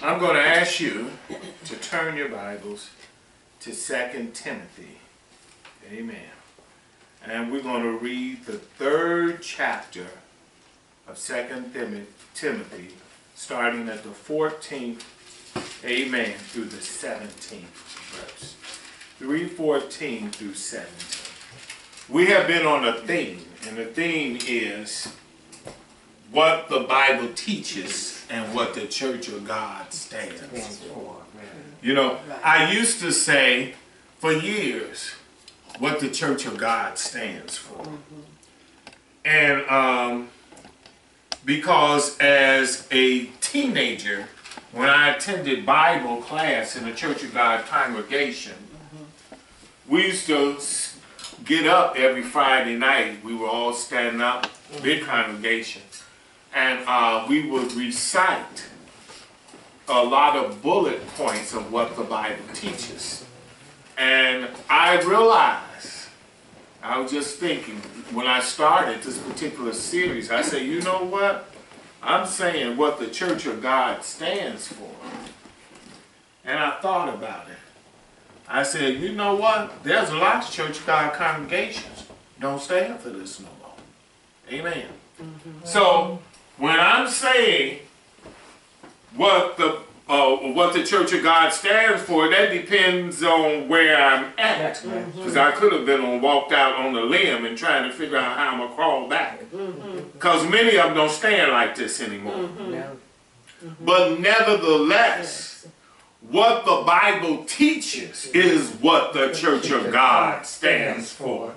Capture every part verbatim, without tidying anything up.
I'm going to ask you to turn your Bibles to Second Timothy. Amen. And we're going to read the third chapter of Second Timothy, starting at the fourteenth, amen, through the seventeenth verse. three fourteen through seventeen. We have been on a theme, and the theme is what the Bible teaches and what the Church of God stands for. You know, I used to say for years what the Church of God stands for. And um, because as a teenager, when I attended Bible class in the Church of God congregation, we used to get up every Friday night. We were all standing up, big congregation, and uh, we would recite a lot of bullet points of what the Bible teaches. And I realized, I was just thinking, when I started this particular series, I said, you know what? I'm saying what the Church of God stands for. And I thought about it. I said, you know what? There's a lot of Church of God congregations don't stand for this no more. Amen. Mm-hmm. So when I'm saying what the uh, what the Church of God stands for, that depends on where I'm at. Because mm-hmm. I could have been on walked out on the limb and trying to figure out how I'm gonna crawl back. Because mm-hmm. many of them don't stand like this anymore. Mm-hmm. No. Mm-hmm. But nevertheless, yes. what the Bible teaches is what the Church of God stands for.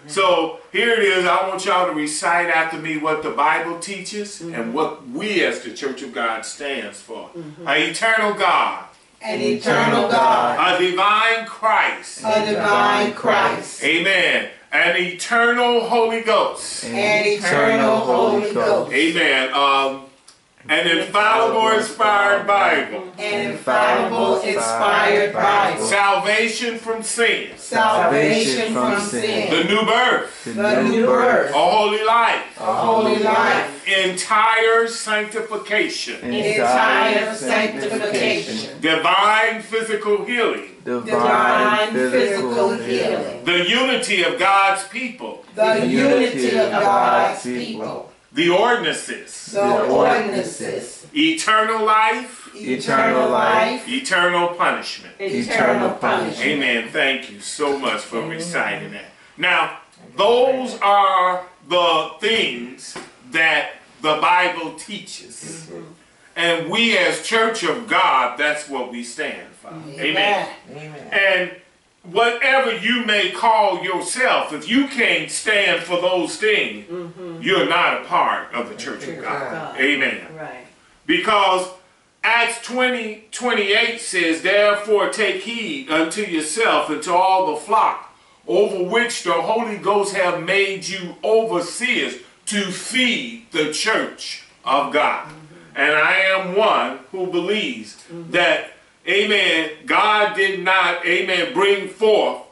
So here it is. I want y'all to recite after me what the Bible teaches mm-hmm. and what we as the Church of God stands for. Mm-hmm. An eternal God. An eternal God. A divine Christ. A divine Christ. Amen. An eternal Holy Ghost. An eternal Holy Ghost. Amen. Um, An infallible inspired Bible. An infallible inspired Bible. Salvation from sin. Salvation from sin. The new birth. The new birth. A holy life. A holy life. Entire sanctification. Entire sanctification. Divine physical healing. Divine physical healing. The unity of God's people. The unity of God's people. The ordinances. The ordinances. Eternal life. Eternal life. Eternal punishment. Eternal punishment. Amen. Thank you so much for reciting that. Now, those are the things that the Bible teaches. Mm-hmm. And we as Church of God, that's what we stand for. Amen. Amen. Amen. And whatever you may call yourself, if you can't stand for those things, mm-hmm. you're not a part of the Church of God. God. Amen. Right. Because Acts twenty, twenty-eight says, therefore take heed unto yourself and to all the flock, over which the Holy Ghost have made you overseers to feed the Church of God. Mm-hmm. And I am one who believes mm-hmm. that amen, God did not, amen, bring forth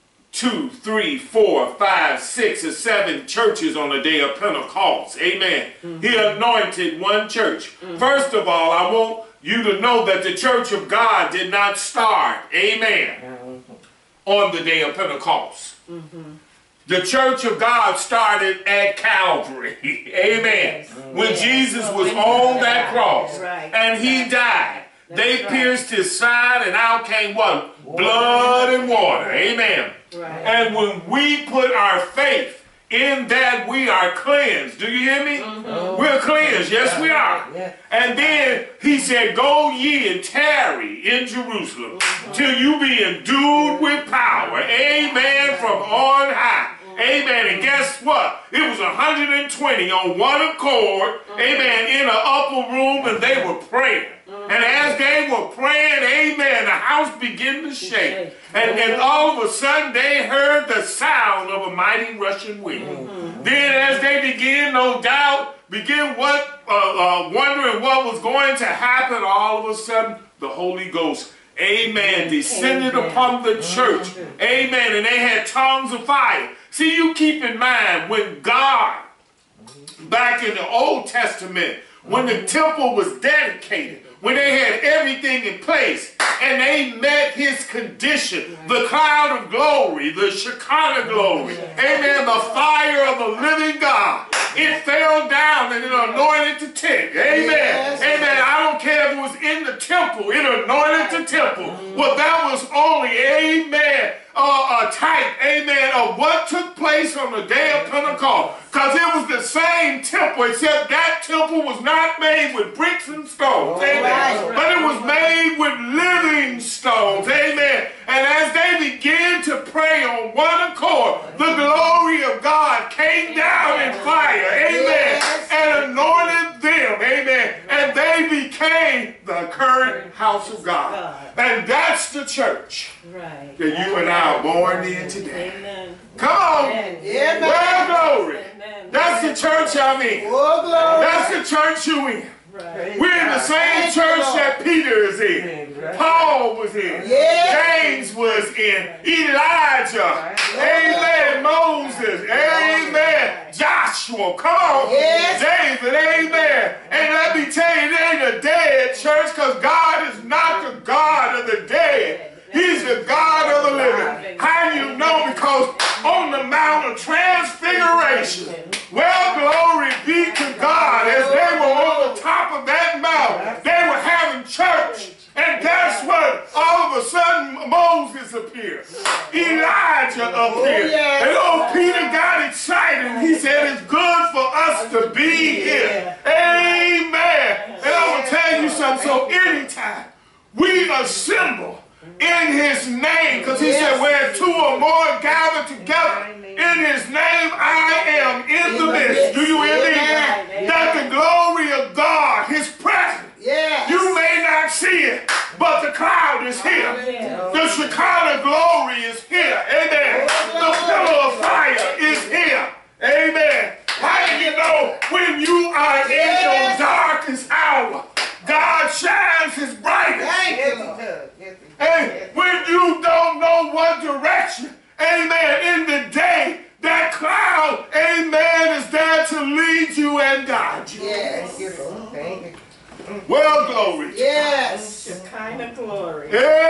two, three, four, five, six, or seven churches on the day of Pentecost. Amen. Mm-hmm. He anointed one church. Mm-hmm. First of all, I want you to know that the Church of God did not start, amen, mm-hmm. on the day of Pentecost. Mm-hmm. The Church of God started at Calvary. Amen. Yes. When yes. Jesus was on that cross right. and he died. That's they right. pierced his side and out came what? Water. Blood and water. Amen. Right. And when we put our faith in that, we are cleansed. Do you hear me? Mm-hmm. We're cleansed. Yes, we are. Yeah. And then he said, go ye and tarry in Jerusalem mm-hmm. till you be endued with power. Amen. From on high. Amen. And guess what? It was one hundred twenty on one accord. Mm-hmm. Amen. In an upper room, and they were praying. Mm-hmm. And as they were praying, amen, the house began to shake. And then all of a sudden they heard the sound of a mighty rushing wind. Mm-hmm. Then as they began, no doubt, begin what uh, uh, wondering what was going to happen, all of a sudden the Holy Ghost, amen, descended amen. upon the church. Mm-hmm. Amen. And they had tongues of fire. See, you keep in mind when God, back in the Old Testament, when the temple was dedicated, when they had everything in place, and they met his condition, the cloud of glory, the Shekinah glory, amen, the fire of the living God, it fell down and it anointed the tent, amen, yes. Amen. I don't care if it was in the temple, it anointed the temple. Well, that was only, amen, Uh, a type, amen, of what took place on the day of Pentecost. Because it was the same temple, except that temple was not made with bricks and stones, amen. Right, but it was made with living stones, amen. And as they began to pray on one accord, the glory of God came down in fire, amen, and anointed them, amen. And they became the current house of God. And that's the church that you and I are born in today. Amen. Come on. Amen. Well, glory. Amen. That's the church I'm in. Oh, glory. That's the church you in. Right. We're in the same Thank church you, that Peter is in. Right. Paul was in. Yeah. James was in. Elijah. Right. Amen. Moses. Amen. Right. Joshua. Come on. Yes. David. Amen. And let me tell you, it ain't a dead church, because God is not the God of the dead. He's the God of the living. How do you know? Because on the Mount of Transfiguration, well, glory be to God, as they were on the top of that mountain, they were having church. And guess what? All of a sudden, Moses appeared. Elijah appeared. And old Peter got excited. He said, it's good for us to be here. Amen. And I'm going to tell you something. So anytime we assemble in his name, because he yes. said, where two or more gathered together in his name, I am in, in the midst. Do you hear me? Amen. That the glory of God, his presence, yes. you may not see it, but the cloud is here. Amen. The Shekinah glory is here. Amen. The pillar of fire is here. Amen. How do you know when you are in yes. your darkest hour, God shines his brightest? Yes, he does. Yes, he does. And when you don't know what direction, amen, in the day, that cloud, amen, is there to lead you and guide you. Yes. Well, glory. Yes. Shekinah glory.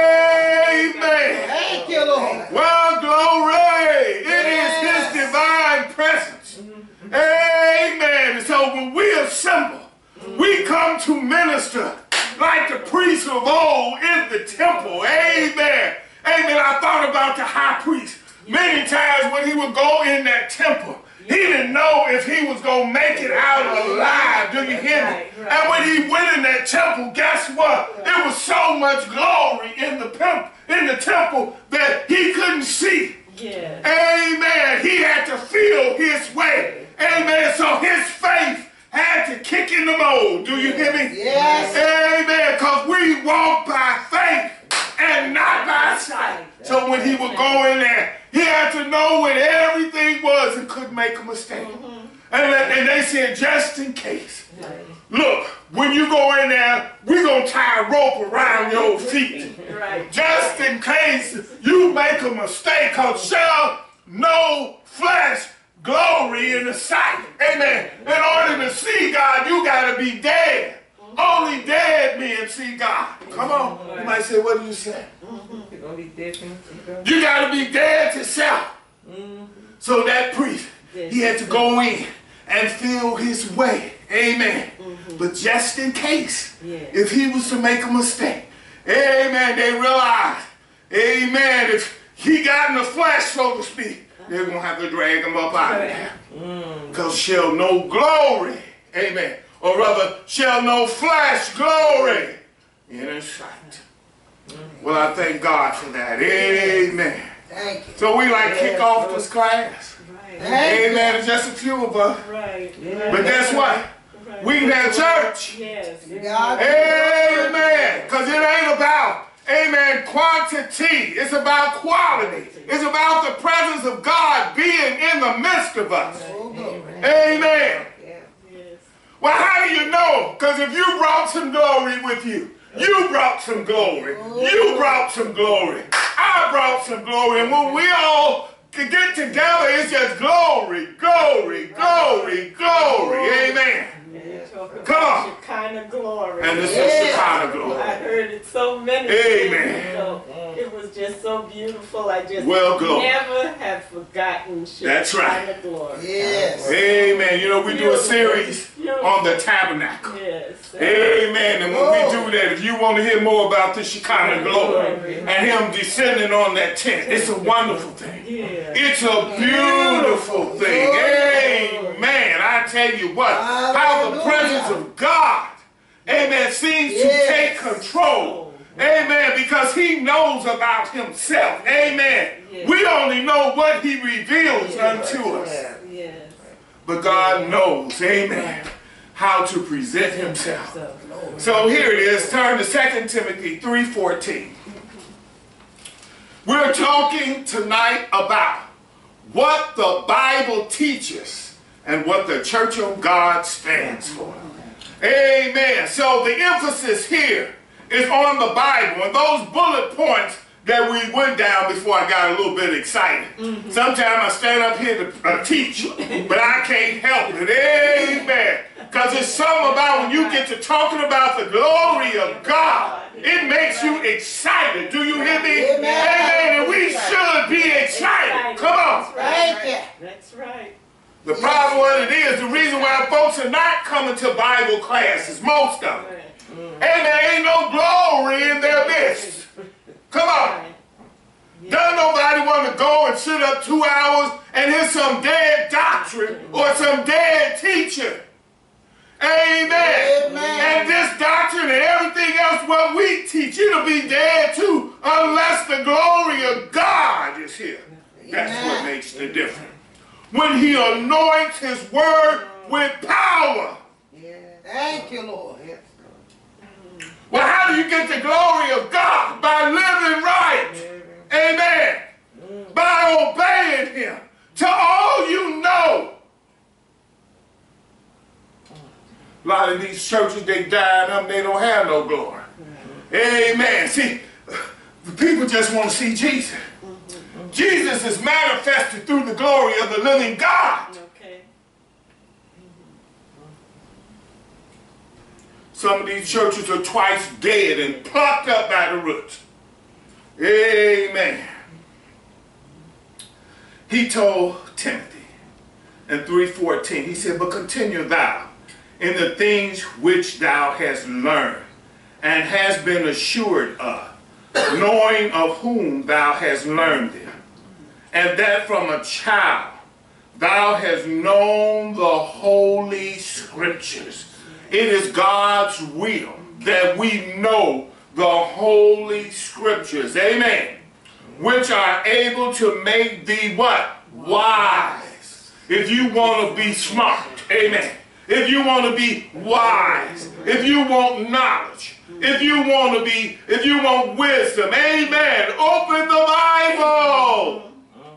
Amen. Thank you, Lord. Well, glory. It yes. is his divine presence. Mm-hmm. Amen. And so when we assemble, mm-hmm. we come to minister like the priests of old in the temple. Amen. Amen. I thought about the high priest. Many times when he would go in that temple, he didn't know if he was going to make it out alive. Do you hear me? And when he went in that temple, guess what? There was so much glory in the, in the temple that he couldn't see. Yeah. Amen. He had to feel his way. Amen. So his faith had to kick in the mold. Do you hear me? Yes. Amen. Because we walk by faith and not by sight. So when he would go in there, he had to know what everything was and couldn't make a mistake. Mm-hmm. and, and they said, just in case. Right. Look, when you go in there, we're going to tie a rope around your feet. Right. Just in case you make a mistake, because shall no flesh glory in the sight. Amen. In order to see God, you got to be dead. Only dead men see God. Come on. You might say, what do you say? You're gonna be dead. You got to be dead to self. So that priest, he had to go in and feel his way. Amen. But just in case, if he was to make a mistake, amen, they realized, amen, if he got in the flesh, so to speak, they're going to have to drag him up out of there. Because shall no glory, amen, or rather, shall no flesh glory in his sight. Well, I thank God for that. Amen. Thank you. So we like kick off this class. Right. Amen. It's just a few of us. Right. But guess what? Right. We can have church. Yes. Amen. Because it ain't about, amen, quantity. It's about quality. It's about the presence of God being in the midst of us. Amen. Amen. Well, how do you know? Because if you brought some glory with you, you brought some glory. You brought some glory. I brought some glory. And when we all get together, it's just glory, glory, glory, glory. Amen. Yes. Come on. Shekinah glory. And this Yes. is Shekinah glory. I heard it so many Amen. times. So it was just so beautiful. I just Well, glory. never have forgotten Shekinah That's right. glory. Yes. Amen. You know, we do a series on the tabernacle. Yes. Amen. And when we do that, if you want to hear more about the Shekinah glory and him descending on that tent, it's a wonderful thing. Yeah. It's a beautiful thing. Amen. I tell you what, how the presence of God, amen, seems to Yes. take control. Amen. Because he knows about himself. Amen. Yes. We only know what he reveals unto us. Yes. But God knows, amen, how to present himself. So, So here it is. Turn to Second Timothy three fourteen. We're talking tonight about what the Bible teaches and what the Church of God stands for. Amen. So the emphasis here is on the Bible and those bullet points that we went down before I got a little bit excited. Mm-hmm. Sometimes I stand up here to uh, teach, but I can't help it. Amen. Because it's something about when you get to talking about the glory of God, it makes you excited. Do you hear me? Amen. Amen. And we should be excited. Come on. Thank you. that's right. The problem with it is, the reason why folks are not coming to Bible classes, most of them, and there ain't no glory in their midst. Come on. Doesn't nobody want to go and sit up two hours and hear some dead doctrine or some dead teacher. Amen. Amen. And this doctrine and everything else what we teach, it'll be dead too unless the glory of God is here. That's what makes the difference. When he anoints his word with power. Thank you, Lord. Well, how do you get the glory of God? By living right. Amen. By obeying him. To all you know. A lot of these churches, they die in them, they don't have no glory. Amen. See, the people just want to see Jesus. Jesus is manifested through the glory of the living God. Okay. Some of these churches are twice dead and plucked up by the roots. Amen. He told Timothy in three fourteen, he said, but continue thou in the things which thou hast learned and hast been assured of, knowing of whom thou hast learned them, and that from a child thou hast known the holy scriptures. It is God's will that we know the holy scriptures, amen, which are able to make thee what? Wise. If you want to be smart, amen. If you want to be wise, if you want knowledge, if you want to be, if you want wisdom, amen, open the Bible.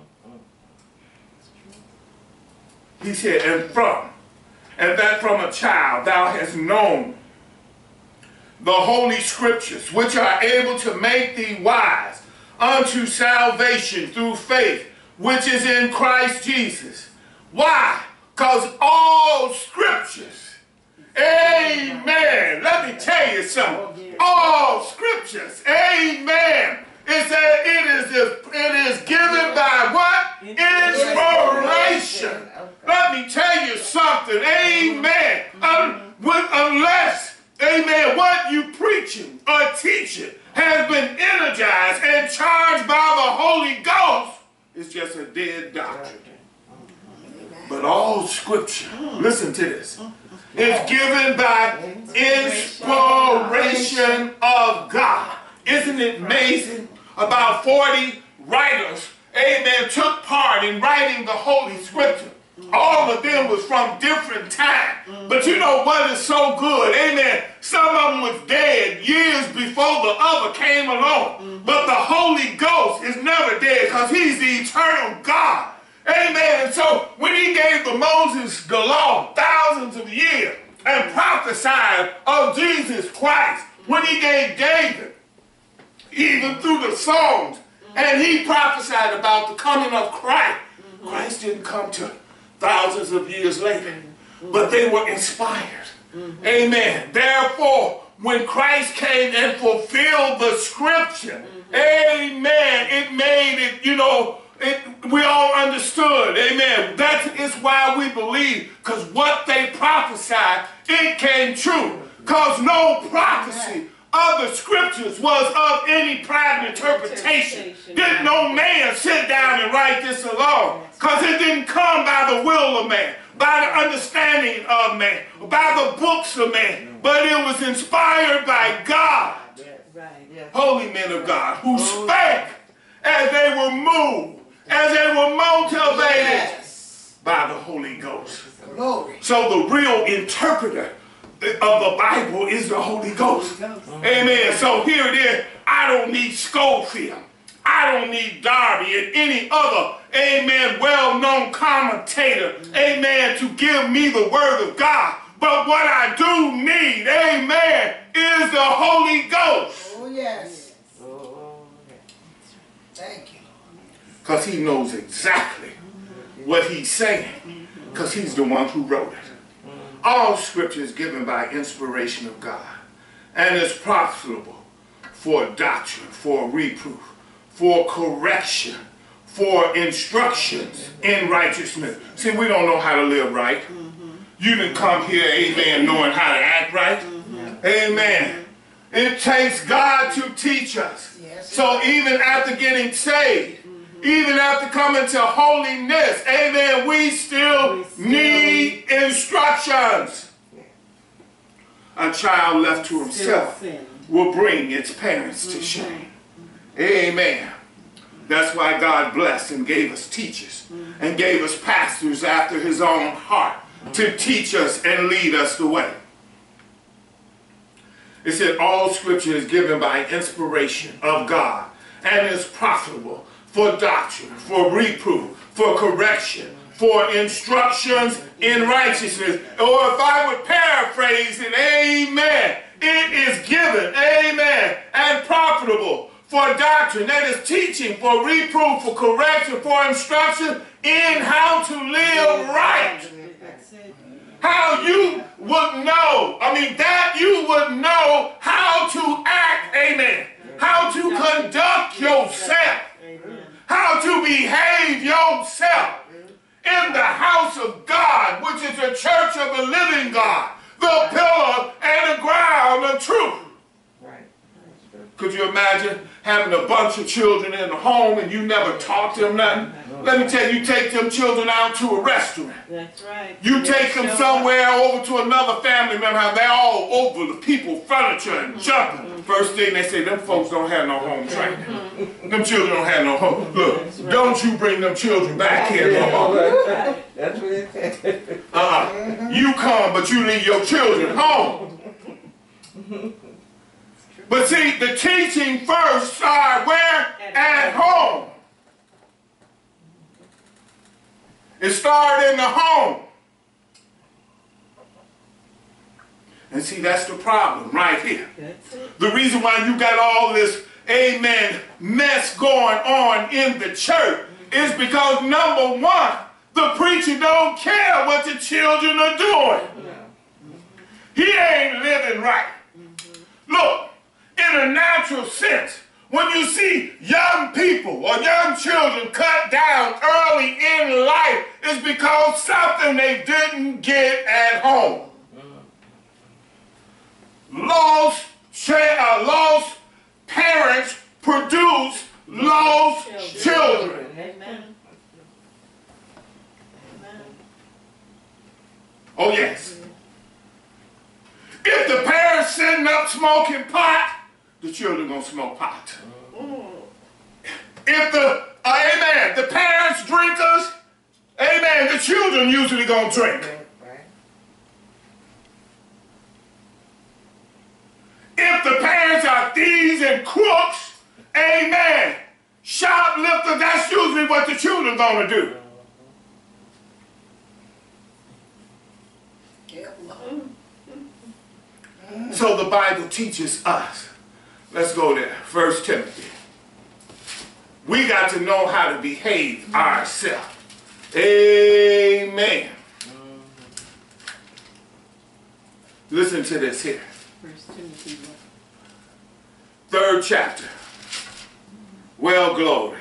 He said, and from, and that from a child thou hast known the holy scriptures, which are able to make thee wise unto salvation through faith, which is in Christ Jesus. Why? Because all scriptures, amen. Let me tell you something. All scriptures, amen. It said it is, it is given by what? Inspiration. Let me tell you something, amen. Um, with, unless, amen, what you preaching or teaching has been energized and charged by the Holy Ghost, it's just a dead doctrine. But all scripture, listen to this, is given by inspiration of God. Isn't it amazing? About forty writers, amen, took part in writing the Holy Scripture. All of them was from different times. But you know what is so good? Amen. Some of them was dead years before the other came along. But the Holy Ghost is never dead because he's the eternal God. Amen. And so when he gave the Moses the law thousands of years and prophesied of Jesus Christ, when he gave David, even through the Psalms, and he prophesied about the coming of Christ, Christ didn't come to thousands of years later, but they were inspired. Mm-hmm. Amen. Therefore, when Christ came and fulfilled the scripture, mm-hmm. amen, it made it, you know, it, we all understood. Amen. That is why we believe, because what they prophesied, it came true. Because no prophecy of the scriptures was of any private interpretation. Didn't no man sit down and write this alone. Because it didn't come by the will of man, by the understanding of man, by the books of man. But it was inspired by God. Holy men of God who spake as they were moved, as they were motivated by the Holy Ghost. So the real interpreter of the Bible is the Holy Ghost. Amen. So here it is. I don't need Schofield. I don't need Darby and any other, amen, well-known commentator, amen, to give me the word of God. But what I do need, amen, is the Holy Ghost. Oh, yes. Thank you. Because he knows exactly what he's saying. Because he's the one who wrote it. All scripture is given by inspiration of God and is profitable for doctrine, for reproof, for correction, for instructions in righteousness. See, we don't know how to live right. Mm-hmm. You didn't come here, amen, knowing how to act right. Mm-hmm. Amen. It takes God to teach us. Yes, so even after getting saved, mm-hmm. even after coming to holiness, amen, we still, we still need instructions. A child left to himself will bring its parents to shame. Amen. That's why God blessed and gave us teachers and gave us pastors after his own heart to teach us and lead us the way. It said all scripture is given by inspiration of God and is profitable for doctrine, for reproof, for correction, for instructions in righteousness. Or if I would paraphrase it, amen, it is given, amen, and profitable for doctrine, that is teaching, for reproof, for correction, for instruction in how to live right. How you would know, I mean, that you would know how to act, amen, how to conduct yourself, how to behave yourself in the house of God, which is the church of the living God, the pillar and the ground of truth. Could you imagine having a bunch of children in the home and you never taught them nothing? Let me tell you, you take them children out to a restaurant. That's right. You take them somewhere over to another family member, and they're all over the people, furniture, and jumping. Mm-hmm. First thing they say, them folks don't have no home training. Mm-hmm. Them children don't have no home. Look, right. Don't you bring them children back here no more. That's what it said. Uh-uh. You come, but you leave your children home. But see, the teaching first started where? At home. It started in the home. And see, that's the problem right here. The reason why you got all this, amen, mess going on in the church is because, number one, the preacher don't care what the children are doing. He ain't living right. Look, in a natural sense, when you see young people or young children cut down early in life, it's because something they didn't get at home. Lost, uh, lost parents produce lost children. Amen. Oh yes. If the parents sitting up smoking pot, the children gonna smoke pot. Mm. If the, uh, amen, the parents drinkers, amen, the children usually gonna drink. If the parents are thieves and crooks, amen, shoplifters, that's usually what the children gonna do. So the Bible teaches us. Let's go there. First Timothy. We got to know how to behave ourselves. Amen. Listen to this here. First Timothy. Third chapter. Well, glory.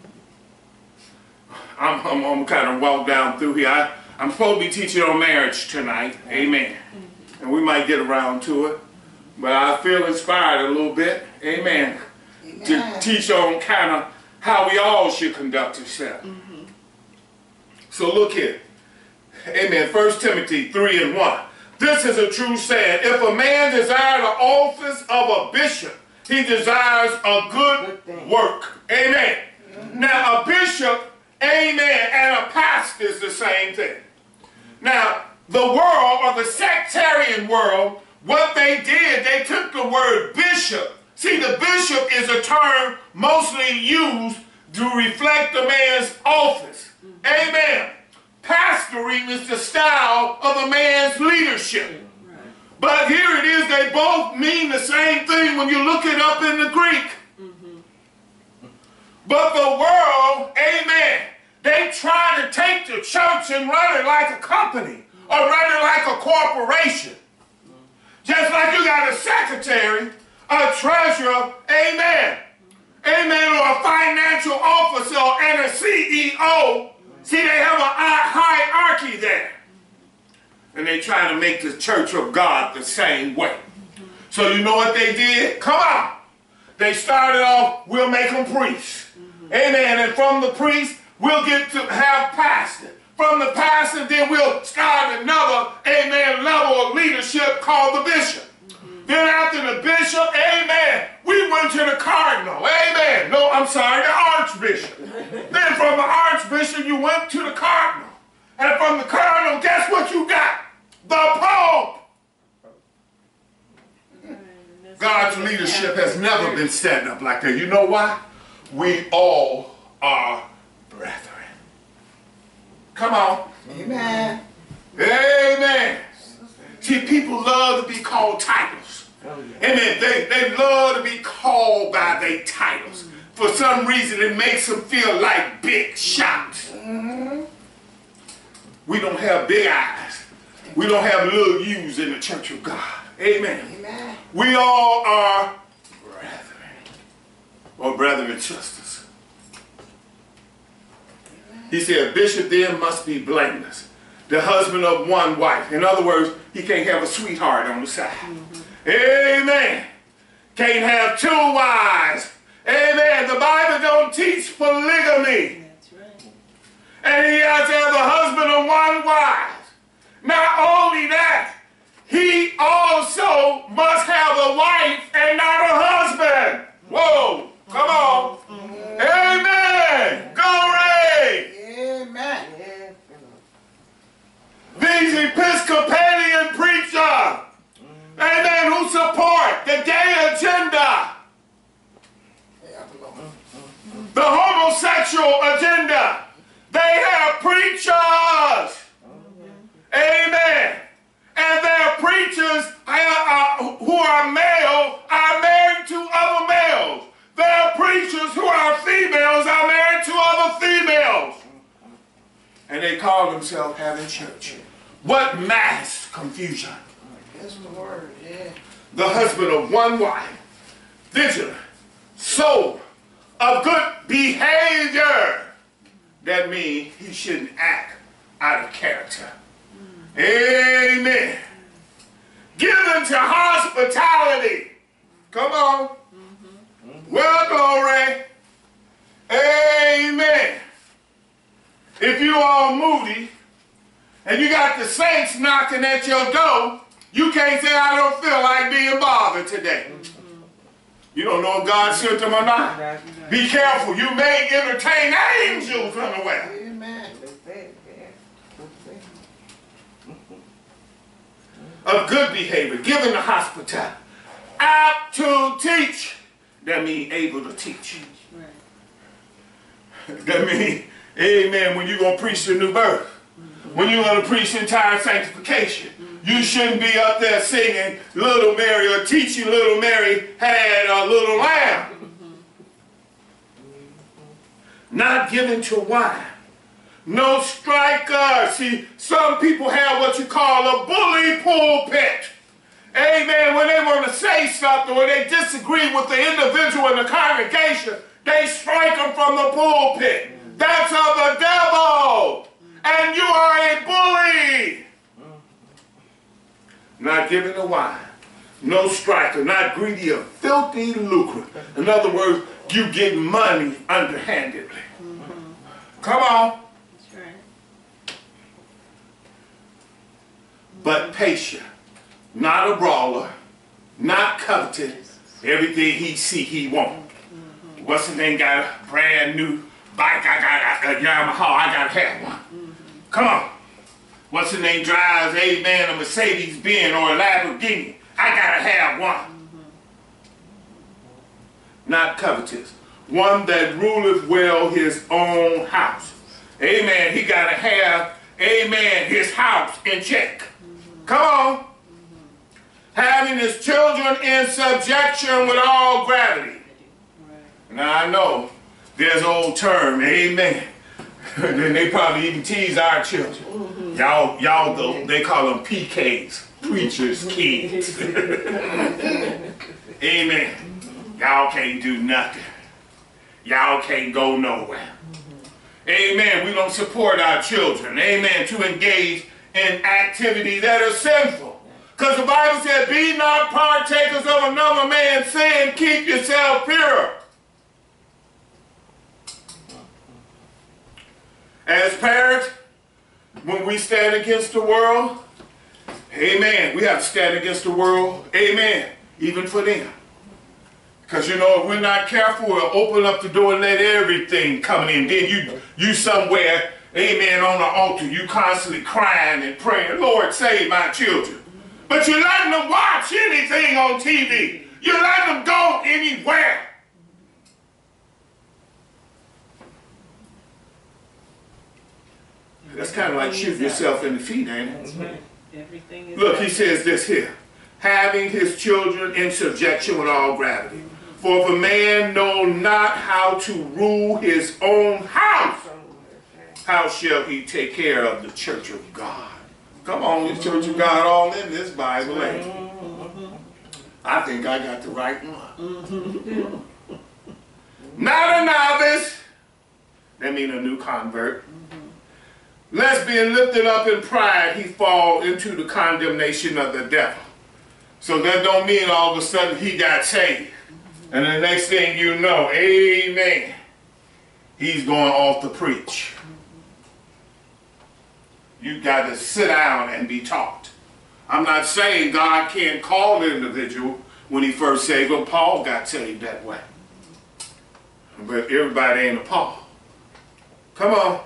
I'm, I'm, I'm kind of walk down through here. I, I'm supposed to be teaching on marriage tonight. Amen. And we might get around to it. But I feel inspired a little bit. Amen. Amen. To teach on kind of how we all should conduct ourselves. Mm-hmm. So look here. Amen. First Timothy three and one. This is a true saying. If a man desire the office of a bishop, he desires a good, good work. Amen. Mm-hmm. Now a bishop, amen, and a pastor is the same thing. Now the world, or the sectarian world, what they did, they took the word bishop. See, the bishop is a term mostly used to reflect the man's office. Mm-hmm. Amen. Pastoring is the style of a man's leadership. Right. But here it is, they both mean the same thing when you look it up in the Greek. Mm-hmm. But the world, amen, they try to take the church and run it like a company, mm-hmm. or run it like a corporation. Mm-hmm. Just like you got a secretary, a treasurer, amen, mm-hmm. amen, or a financial officer and a C E O. See, they have a hierarchy there. And they try to make the church of God the same way. So you know what they did? Come on. They started off, we'll make them priests. Amen. And from the priest, we'll get to have pastor. From the pastor, then we'll start another, amen, level of leadership called the bishop. Then after the bishop, amen, we went to the cardinal, amen. No, I'm sorry, the archbishop. Then from the archbishop, you went to the cardinal. And from the cardinal, guess what you got? The Pope. God's leadership has never been set up like that. You know why? We all are brethren. Come on. Amen. Amen. See, people love to be called titles. Amen. They, they love to be called by their titles. For some reason, it makes them feel like big shots. Mm-hmm. We don't have big eyes. We don't have little U's in the church of God. Amen. Amen. We all are brethren. Or brethren and sisters. Amen. He said, a bishop then must be blameless, the husband of one wife. In other words, he can't have a sweetheart on the side. Mm-hmm. Amen. Can't have two wives. Amen. The Bible don't teach polygamy. That's right. And he has to have a husband of one wife. Not only that, he also must have a wife and not a husband. Whoa. Come on. Mm-hmm. Amen. Glory. Amen. These Episcopalian preachers, amen, who support the gay agenda, the homosexual agenda, they have preachers, amen, and their preachers uh, who are male are married to other males. Their preachers who are females are married to other females. And they call themselves having church. What mass confusion. That's the word, yeah. The husband of one wife, vigilant, sober, of good behavior. That means he shouldn't act out of character. Mm. Amen. Given to hospitality. Come on. Mm-hmm. Well, glory. Amen. If you are moody and you got the saints knocking at your door, you can't say, I don't feel like being bothered today. Mm-hmm. You don't know if God sent them or not. Mm-hmm. Be careful. You may entertain angels unaware. Amen. Of good behavior, given the hospitality, apt to teach. That means able to teach. Right. That means, amen, when you're going to preach the new birth, mm-hmm. when you're going to preach entire sanctification, mm-hmm. you shouldn't be up there singing Little Mary or teaching Little Mary had a little lamb. Mm-hmm. Not given to wine. No striker. See, some people have what you call a bully pulpit. Amen. When they want to say something, when they disagree with the individual in the congregation, they strike them from the pulpit. That's of the devil. And you are a bully. Not giving a wine. No striker. Not greedy of filthy lucre. In other words, you get money underhandedly. Mm-hmm. Come on. That's right. But patient. Not a brawler. Not covetous. Everything he see, he want. Mm-hmm. What's the name? Got a brand new bike. I got a Yamaha. I got to have one. Mm-hmm. Come on. What's the name? Drives, amen, a Mercedes Benz or a Lamborghini. I got to have one. Mm-hmm. Not covetous. One that ruleth well his own house. Amen. He got to have, amen, his house in check. Mm-hmm. Come on. Mm-hmm. Having his children in subjection with all gravity. Right. Now I know there's an old term, amen. Then they probably even tease our children. Mm-hmm. Y'all, y'all, the, they call them P Ks, preachers' kids. Amen. Y'all can't do nothing. Y'all can't go nowhere. Mm-hmm. Amen. We don't support our children. Amen. To engage in activities that are sinful. Because the Bible said, be not partakers of another man's sin, keep yourself pure. As parents, when we stand against the world, amen, we have to stand against the world, amen, even for them. Because, you know, if we're not careful, we'll open up the door and let everything come in. Then you, you somewhere, amen, on the altar, you constantly crying and praying, Lord, save my children. But you're letting them watch anything on T V. You're letting them go anywhere. That's kind of like shooting yourself in the feet, ain't it? That's right. Everything is Look, he says this here. Having his children in subjection with all gravity. Mm-hmm. For if a man know not how to rule his own house, how shall he take care of the church of God? Come on, the church of God all in this Bible, ain't it? Mm-hmm. I think I got the right one. Mm-hmm. Not a novice. That means a new convert. Lest being lifted up in pride, he fall into the condemnation of the devil. So that don't mean all of a sudden he got saved. And the next thing you know, amen, he's going off to preach. You got to sit down and be taught. I'm not saying God can't call the individual when he first saved him. Paul got saved that way. But everybody ain't a Paul. Come on.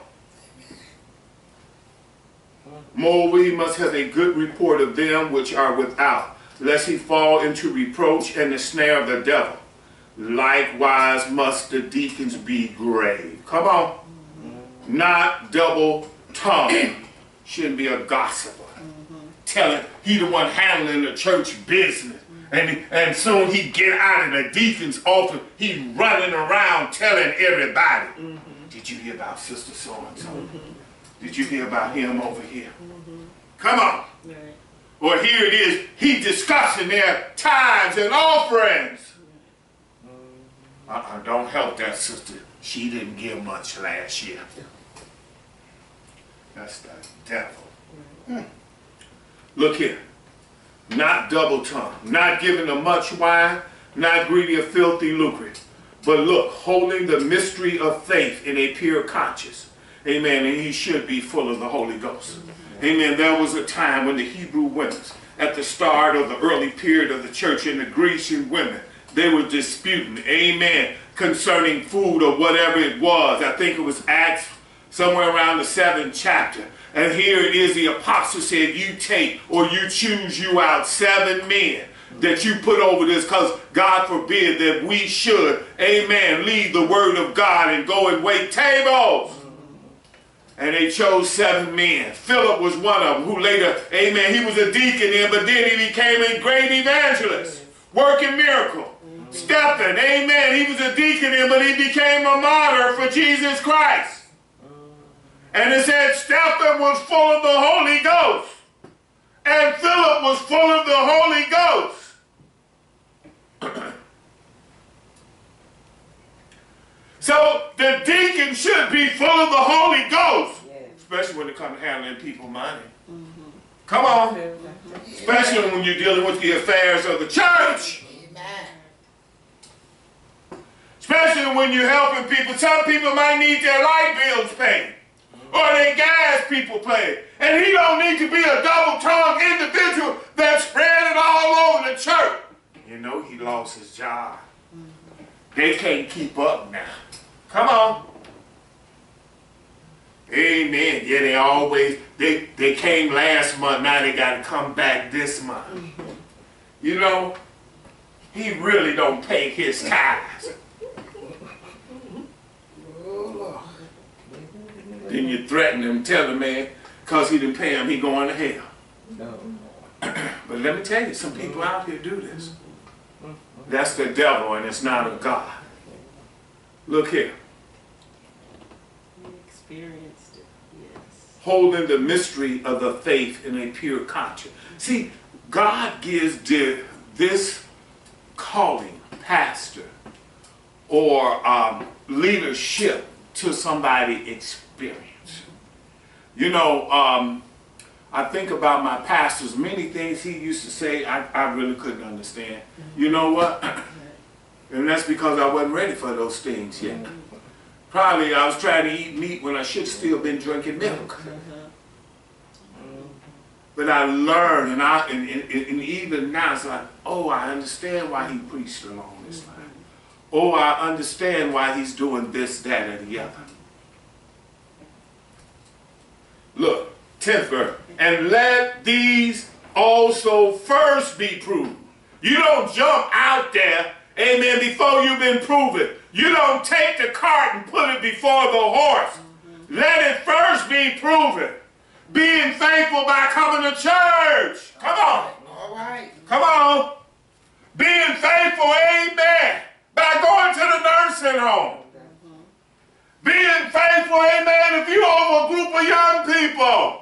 Moreover, he must have a good report of them which are without, lest he fall into reproach and the snare of the devil. Likewise must the deacons be grave. Come on. Mm-hmm. Not double-tongued. Shouldn't be a gossiper. Mm-hmm. Telling he the one handling the church business. Mm-hmm. And, and soon he get out of the deacon's office, he running around telling everybody. Mm-hmm. Did you hear about Sister So-and-so? Mm-hmm. Did you hear about him over here? Mm-hmm. Come on. Right. Or here it is, he discussing their tithes and offerings. Mm-hmm. Uh-uh, don't help that sister. She didn't give much last year. That's the devil. Mm-hmm. Look here. Not double-tongued, not giving them much wine, not greedy of filthy lucre. But look, holding the mystery of faith in a pure conscience. Amen. And he should be full of the Holy Ghost. Mm-hmm. Amen. There was a time when the Hebrew women, at the start of the early period of the church, and the Grecian women, they were disputing, amen, concerning food or whatever it was. I think it was Acts, somewhere around the seventh chapter. And here it is, the apostle said, you take or you choose you out seven men that you put over this, because God forbid that we should, amen, leave the word of God and go and wait tables. And they chose seven men. Philip was one of them, who later, amen, he was a deacon then, but then he became a great evangelist, working miracle. Mm-hmm. Stephen, amen, he was a deacon then, but he became a martyr for Jesus Christ. Mm-hmm. And it said Stephen was full of the Holy Ghost and Philip was full of the Holy Ghost. So the deacon should be full of the Holy Ghost, Yes. especially when it comes to handling people's money. Mm-hmm. Come on. Mm-hmm. Especially when you're dealing with the affairs of the church. Amen. Especially when you're helping people. Some people might need their light bills paid or their gas people paid. And he don't need to be a double-tongued individual that's spread it all over the church. You know, he lost his job. They can't keep up now. Come on. Amen. Yeah, they always, they, they came last month, now they got to come back this month. You know, he really don't pay his tithes. Oh, Lord. Then you threaten him, tell the man, because he didn't pay him, he going to hell. No. But let me tell you, some people out here do this. That's the devil and it's not of God. Look here. You experienced it, yes. Holding the mystery of the faith in a pure conscience. See, God gives the, this calling, pastor, or um, leadership to somebody experienced. You know, um, I think about my pastors, many things he used to say I, I really couldn't understand. You know what? And that's because I wasn't ready for those things yet. Probably I was trying to eat meat when I should have still been drinking milk. But I learned, and, I, and, and, and even now it's like, oh, I understand why he preached along this line. Oh, I understand why he's doing this, that, and the other. Look, tenth verse. And let these also first be proved. You don't jump out there, amen, before you've been proven. You don't take the cart and put it before the horse. Mm-hmm. Let it first be proven. Being faithful by coming to church. Come on. All right. Come on. Being faithful, amen, by going to the nursing home. Mm-hmm. Being faithful, amen, if you're over a group of young people.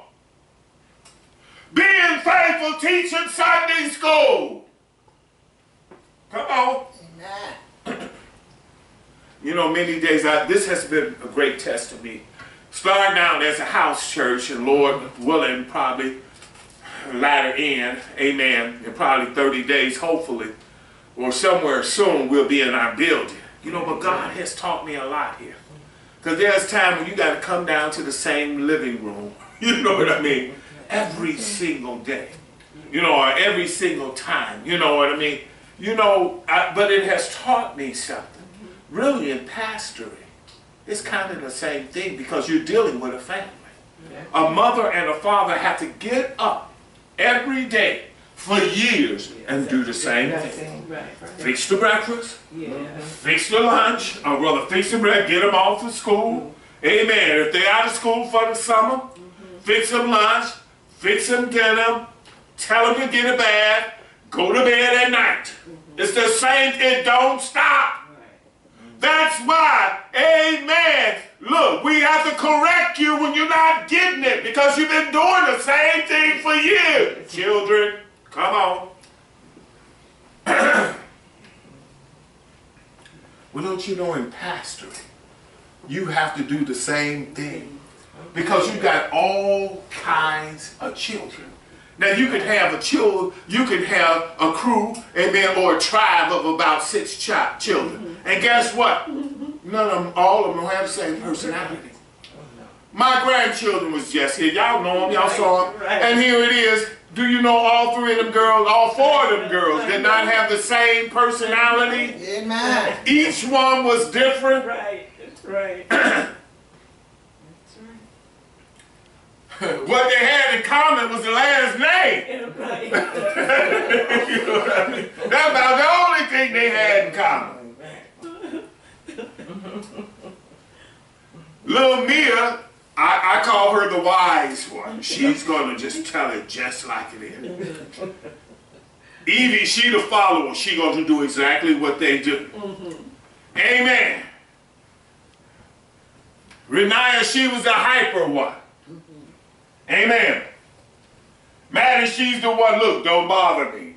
Being faithful, teaching Sunday school. Come on. Amen. You know, many days, I, this has been a great test to me. Starting out as a house church, and Lord willing, probably latter end, amen, in probably thirty days, hopefully, or somewhere soon, we'll be in our building. You know, but God has taught me a lot here. Because there's time when you got to come down to the same living room. You know what I mean? Every single day. You know, or every single time. You know what I mean? You know, I, but it has taught me something. Really, in pastoring, it's kind of the same thing because you're dealing with a family. A mother and a father have to get up every day for years and do the same thing. Right, right. Fix the breakfast, Yeah. fix the lunch, or rather fix the bread, get them off to school. Amen. If they're out of school for the summer, fix them lunch, fix them dinner, tell them to get a bath, go to bed at night. It's the same, it don't stop. That's why, amen, look, we have to correct you when you're not getting it because you've been doing the same thing for years. Children, come on. Well, don't you know in pastoring, you have to do the same thing because you got all kinds of children. Now you could have a child, you could have a crew, amen, or a tribe of about six ch children. And guess what? None of them, all of them don't have the same personality. My grandchildren was just here. Y'all know them, y'all saw them. And here it is. Do you know all three of them girls, all four of them girls did not have the same personality? Amen. Each one was different. Right, that's right. What they had in common was the last name. Yeah, right. You know what I mean? That's about the only thing they had in common. Little Mia, I, I call her the wise one. She's going to just tell it just like it is. Evie, she the follower. She going to do exactly what they do. Mm-hmm. Amen. Renaya, she was the hyper one. Amen. Maddie, she's the one, look, don't bother me.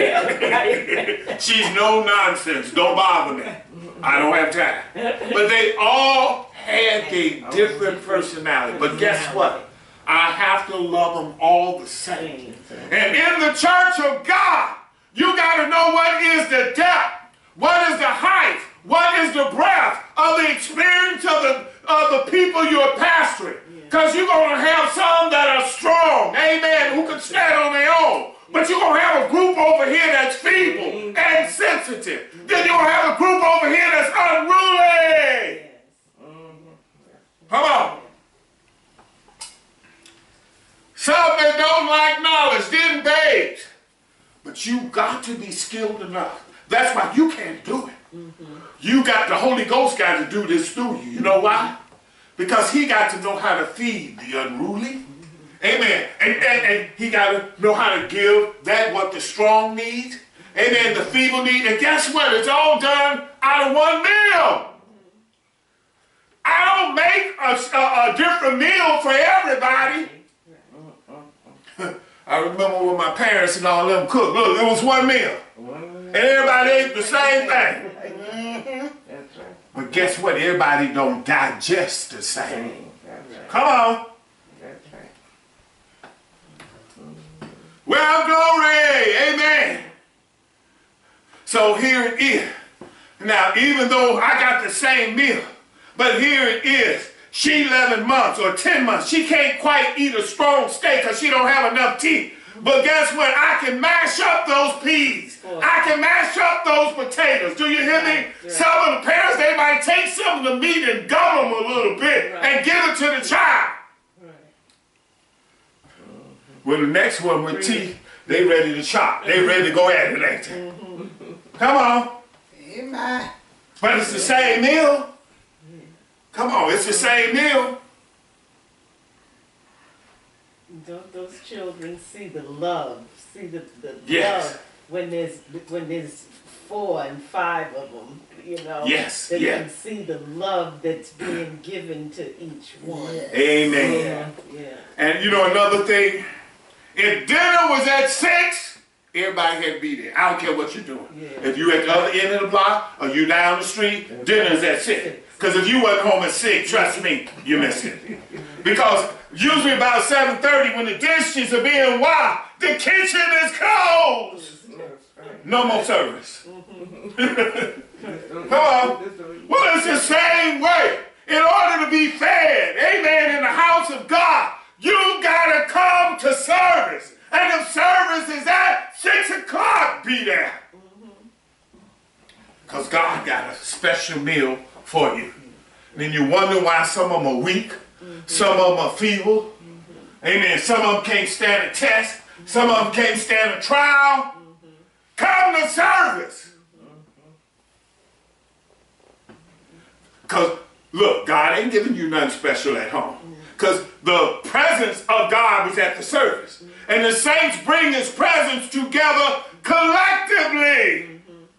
She's no nonsense, don't bother me. I don't have time. But they all had their different personality. But guess what? I have to love them all the same. And in the church of God, you got to know what is the depth, what is the height, what is the breadth of the experience of the, of the people you're pastoring. Because you're going to have some that are strong, amen, who can stand on their own. But you're going to have a group over here that's feeble and sensitive. Then you're going to have a group over here that's unruly. Come on. Some that don't like knowledge, then babes. But you got to be skilled enough. That's why you can't do it. Mm-hmm. You got the Holy Ghost got to do this through you. You know why? Because he got to know how to feed the unruly. Mm-hmm. Amen. And, and, and he got to know how to give that what the strong need. Amen. The feeble need. And guess what? It's all done out of one meal. I don't make a, a, a different meal for everybody. I remember when my parents and all them cooked. Look, it was one meal. And everybody ate the same thing. But guess what? Everybody don't digest the same. Come on. Well, glory. Amen. So here it is. Now, even though I got the same meal, but here it is. She eleven months or ten months. She can't quite eat a strong steak because she don't have enough teeth. But guess what? I can mash up those peas. I can mash up those potatoes. Do you hear me? Right. Some of the parents, they might take some of the meat and gum them a little bit right. and give it to the child. Right. Well, the next one with teeth, they ready to chop. They ready to go at it later. Mm-hmm. Come on. Amen. But it's the same meal. Come on, it's the same meal. Don't those children see the love? See the, the yes. love when there's when there's four and five of them, you know? Yes. They yeah. can see the love that's being given to each one. Yes. Amen. Yeah. yeah. And you know another thing? If dinner was at six, everybody had to be there. I don't care what you're doing. Yeah. If you at the other end of the block or you down the street, that's dinner's at six. Because if you wasn't home at six, trust me, you missed it. Because usually about seven thirty when the dishes are being washed, the kitchen is closed. No more service. Come on. Well, it's the same way. In order to be fed, amen, in the house of God, you got to come to service. And if service is at six o'clock, be there. Because God got a special meal for you. And then you wonder why some of them are weak, mm-hmm. some of them are feeble, mm-hmm. amen. Some of them can't stand a test, mm-hmm. some of them can't stand a trial. Mm-hmm. Come to service. Because, look, God ain't giving you nothing special at home. Because the presence of God was at the service. Mm-hmm. And the saints bring his presence together collectively.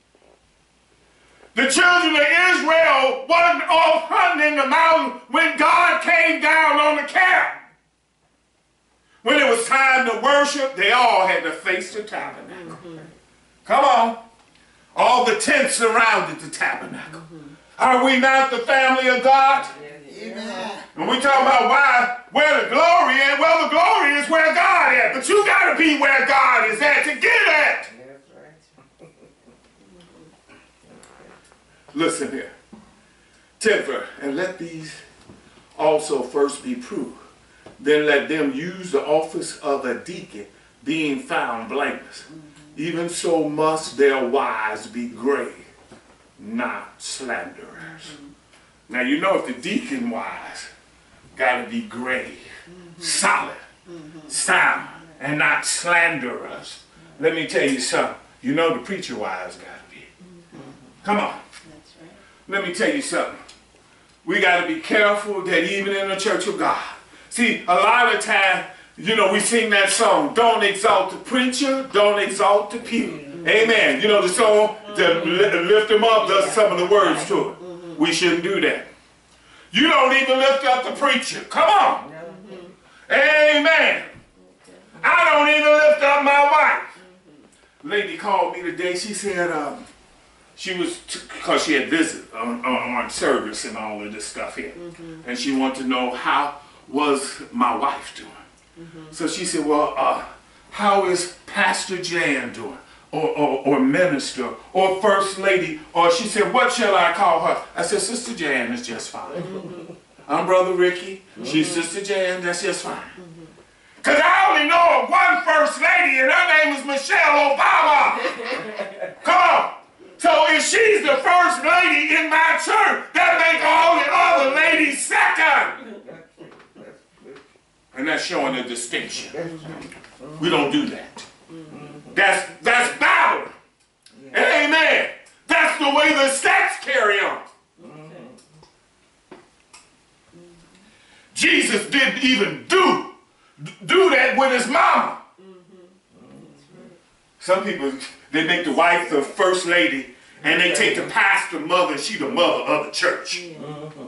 The children of Israel wasn't off hunting in the mountain when God came down on the camp. When it was time to worship, they all had to face the tabernacle. Mm-hmm. Come on. All the tents surrounded the tabernacle. Mm-hmm. Are we not the family of God? Amen. And we talk about why, where the glory is. Well, the glory is where God is. But you got to be where God is at to get at. Listen here. Tenth verse. And let these also first be proved. Then let them use the office of a deacon, being found blameless. Mm-hmm. Even so must their wives be grave, not slanderers. Mm-hmm. Now you know if the deacon wives got to be grave, mm-hmm. solid, mm-hmm. sound, and not slanderers. Mm-hmm. Let me tell you something. You know the preacher wives got to be. Mm-hmm. Come on. Let me tell you something. We got to be careful that even in the church of God. See, a lot of time, you know, we sing that song, don't exalt the preacher, don't exalt the pew. Mm-hmm. Amen. You know the song, to lift them up, does some of the words to it. Mm-hmm. We shouldn't do that. You don't even lift up the preacher. Come on. Mm-hmm. Amen. I don't even lift up my wife. Mm-hmm. Lady called me today. She said um, she was, because she had visited on, on, on service and all of this stuff here. Mm-hmm. And she wanted to know how was my wife doing. Mm-hmm. So she said, well, uh, how is Pastor Jan doing? Or, or, or minister, or first lady, or she said, what shall I call her? I said, Sister Jan is just fine. Mm-hmm. I'm Brother Ricky, mm-hmm. she's Sister Jan, that's just fine. Because mm-hmm. I only know of one first lady, and her name is Michelle Obama. Come on. So if she's the first lady in my church, that makes all the other ladies second. And that's showing a distinction. We don't do that. That's, that's Babylon. Yeah. Amen. That's the way the sects carry on. Mm-hmm. Jesus didn't even do, do that with his mama. Mm-hmm. Some people, they make the wife the first lady, and they take the pastor mother, and she the mother of the church. Yeah. Mm-hmm.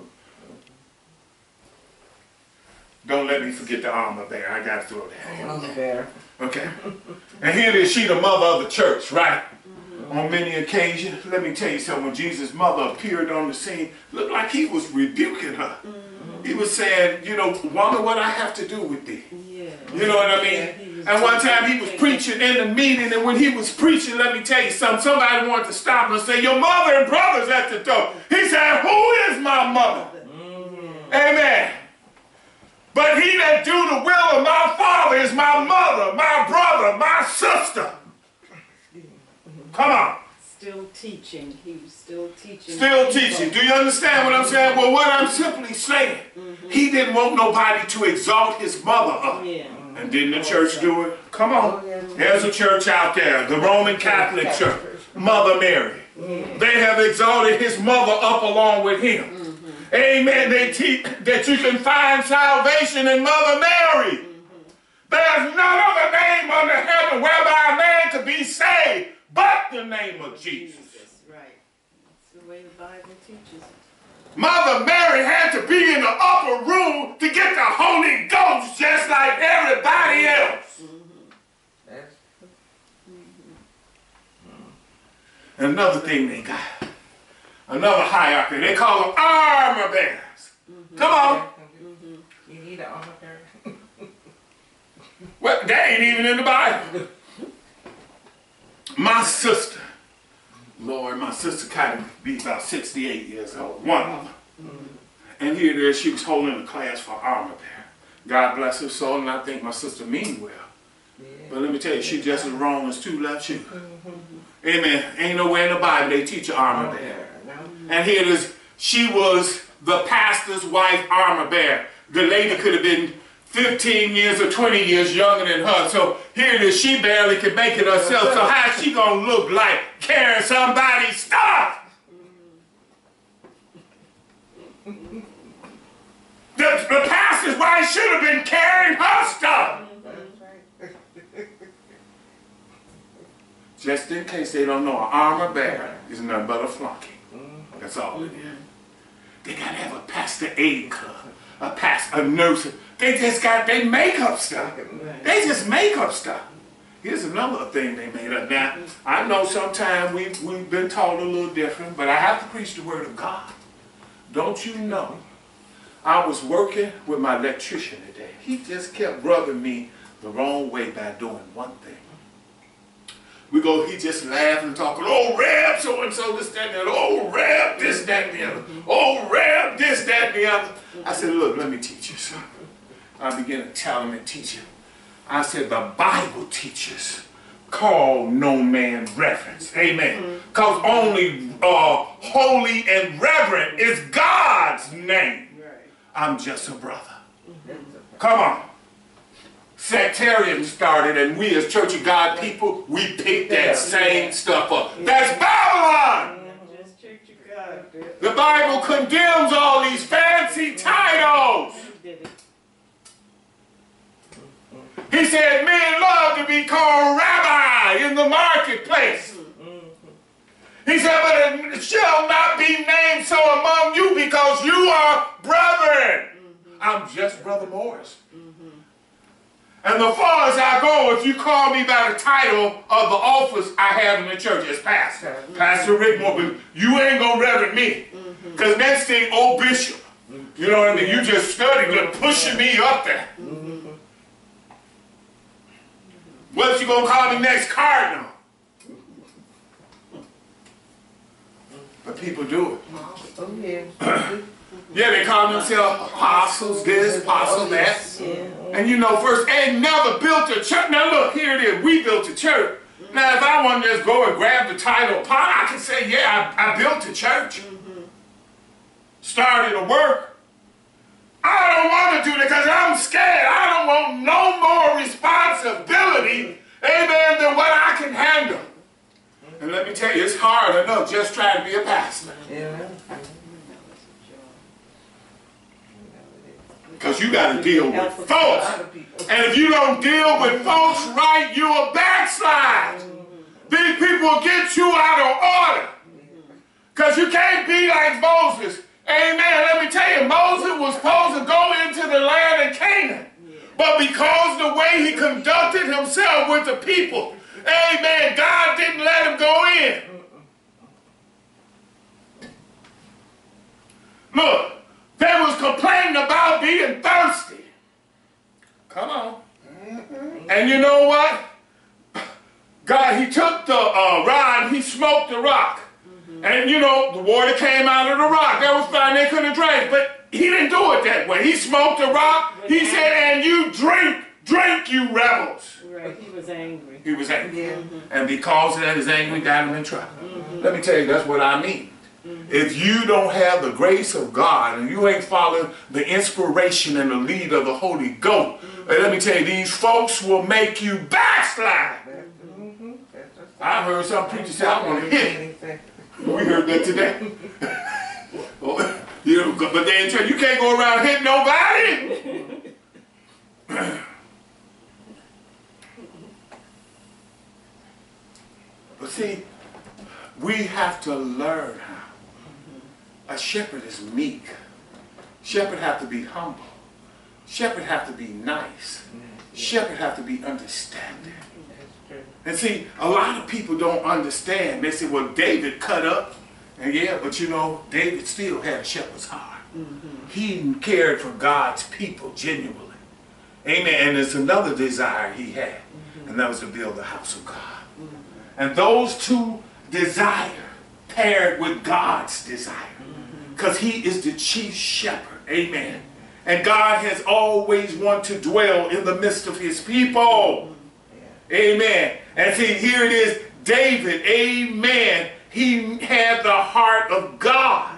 Don't let me forget the armor bearer. I got to throw that in. Armor bearer. Okay. And here it is, she the mother of the church, right? Mm-hmm. On many occasions, let me tell you something, when Jesus' mother appeared on the scene, looked like he was rebuking her. Mm-hmm. He was saying, you know, woman, what I have to do with thee? Yeah. You know what I mean? Yeah, and one time he was preaching in the meeting, and when he was preaching, let me tell you something, somebody wanted to stop him and say, your mother and brother's at the door. He said, who is my mother? Mm-hmm. Amen. But he that do the will of my Father is my mother, my brother, my sister. Come on. Still teaching. He was still teaching. Still people. teaching. Do you understand what I'm saying? Well, what I'm simply saying, mm-hmm. he didn't want nobody to exalt his mother up. Yeah. And didn't the church do it? Come on. There's a church out there, the Roman Catholic Church, Mother Mary. Mm-hmm. They have exalted his mother up along with him. Mm-hmm. Amen. They teach that you can find salvation in Mother Mary. Mm-hmm. There's no other name under heaven whereby a man could be saved but the name of Jesus. Jesus. Right. That's the way the Bible teaches. Mother Mary had to be in the upper room to get the Holy Ghost just like everybody else. Mm-hmm. Mm-hmm. Another thing they got. Another hierarchy. They call them armor bearers. Mm-hmm. Come on. Mm-hmm. You need an armor bearer. Well, that ain't even in the Bible. My sister, Lord, my sister kind of be about sixty-eight years old. One of them. Mm-hmm. And here it is, she was holding a class for armor bearer. God bless her soul, and I think my sister mean well. Yeah. But let me tell you, she's just as wrong as two left shoes. Mm-hmm. Amen. Ain't nowhere in the Bible they teach an armor bearer. And here it is, she was the pastor's wife armor bearer. The lady could have been fifteen years or twenty years younger than her. So here it is, she barely could make it herself. So how's she going to look like carrying somebody's stuff? The, the pastor's wife should have been carrying her stuff. Just in case they don't know, an armor bearer is nothing but a flunky. That's all it is. They got to have a pastor aid club, a pastor, a nurse. They just got, they make up stuff. They just make up stuff. Here's another thing they made up. Now, I know sometimes we've, we've been taught a little different, but I have to preach the word of God. Don't you know? I was working with my electrician today. He just kept rubbing me the wrong way by doing one thing. We go, he just laughing and talking, oh, Reb, so-and-so, this, that, and the other. Oh, Reb, this, that, and the other. Oh, Reb, this, that, and the other. I said, look, let me teach you something. I began to tell him and teach him. I said, the Bible teaches, call no man reverence. Amen. Because mm-hmm. only uh, holy and reverent is God's name. Right. I'm just a brother. Mm-hmm. Come on. Sectarians started, and we as Church of God people, we picked that yeah, same yeah. stuff up. Yeah. That's Babylon! Yeah, just Church of God. The Bible condemns all these fancy titles. He said men love to be called rabbi in the marketplace. He said, but it shall not be named so among you because you are brethren. I'm just Brother Morris. And the farthest I go, if you call me by the title of the office I have in the church as pastor, mm-hmm. Pastor Rick Morris, you ain't going to reverend me. Because mm-hmm. next thing, old bishop. You know what I mean? You just studied and pushing me up there. Mm-hmm. What you going to call me next? Cardinal. But people do it. Oh, yeah. Yeah, they call themselves apostles, this, apostle, that. Yeah. And you know, first, ain't never built a church. Now look, here it is. We built a church. Mm-hmm. Now, if I want to just go and grab the title, I can say, yeah, I, I built a church. Mm-hmm. Started to work. I don't want to do that because I'm scared. I don't want no more responsibility, amen, than what I can handle. And let me tell you, it's hard enough just trying to be a pastor. Yeah. Because you got to deal with folks. And if you don't deal with folks right, you're a backslide. These people will get you out of order. Because you can't be like Moses. Amen. Let me tell you, Moses was supposed to go into the land of Canaan. But because the way he conducted himself with the people, amen, God didn't let him go in. Look, they was complaining about being thirsty. Come on. Mm-hmm. And you know what? God, he took the uh, rod, he smoked the rock. Mm-hmm. And you know, the water came out of the rock. That was fine, they couldn't drink. But he didn't do it that way. He smoked the rock. He said, and you drink, drink, you rebels. Right, he was angry. He was angry. Yeah. Mm-hmm. And because of that, his anger got him in trouble. Mm-hmm. Let me tell you, that's what I mean. Mm-hmm. If you don't have the grace of God and you ain't following the inspiration and the lead of the Holy Ghost, mm-hmm. let me tell you, these folks will make you backslide. Mm-hmm. I heard some preachers say, I want to hit him. We heard that today. You know, but they ain't tell you, you can't go around hitting nobody. But see, we have to learn how. A shepherd is meek. Shepherd have to be humble. Shepherd have to be nice. Shepherd have to be understanding. And see, a lot of people don't understand. They say, well, David cut up. And yeah, but you know, David still had a shepherd's heart. Mm-hmm. He cared for God's people genuinely. Amen. And there's another desire he had. Mm-hmm. And that was to build the house of God. Mm-hmm. And those two desire paired with God's desire. Because mm-hmm. he is the chief shepherd. Amen. And God has always wanted to dwell in the midst of his people. Mm-hmm. Yeah. Amen. And see, here it is, David, amen. He had the heart of God.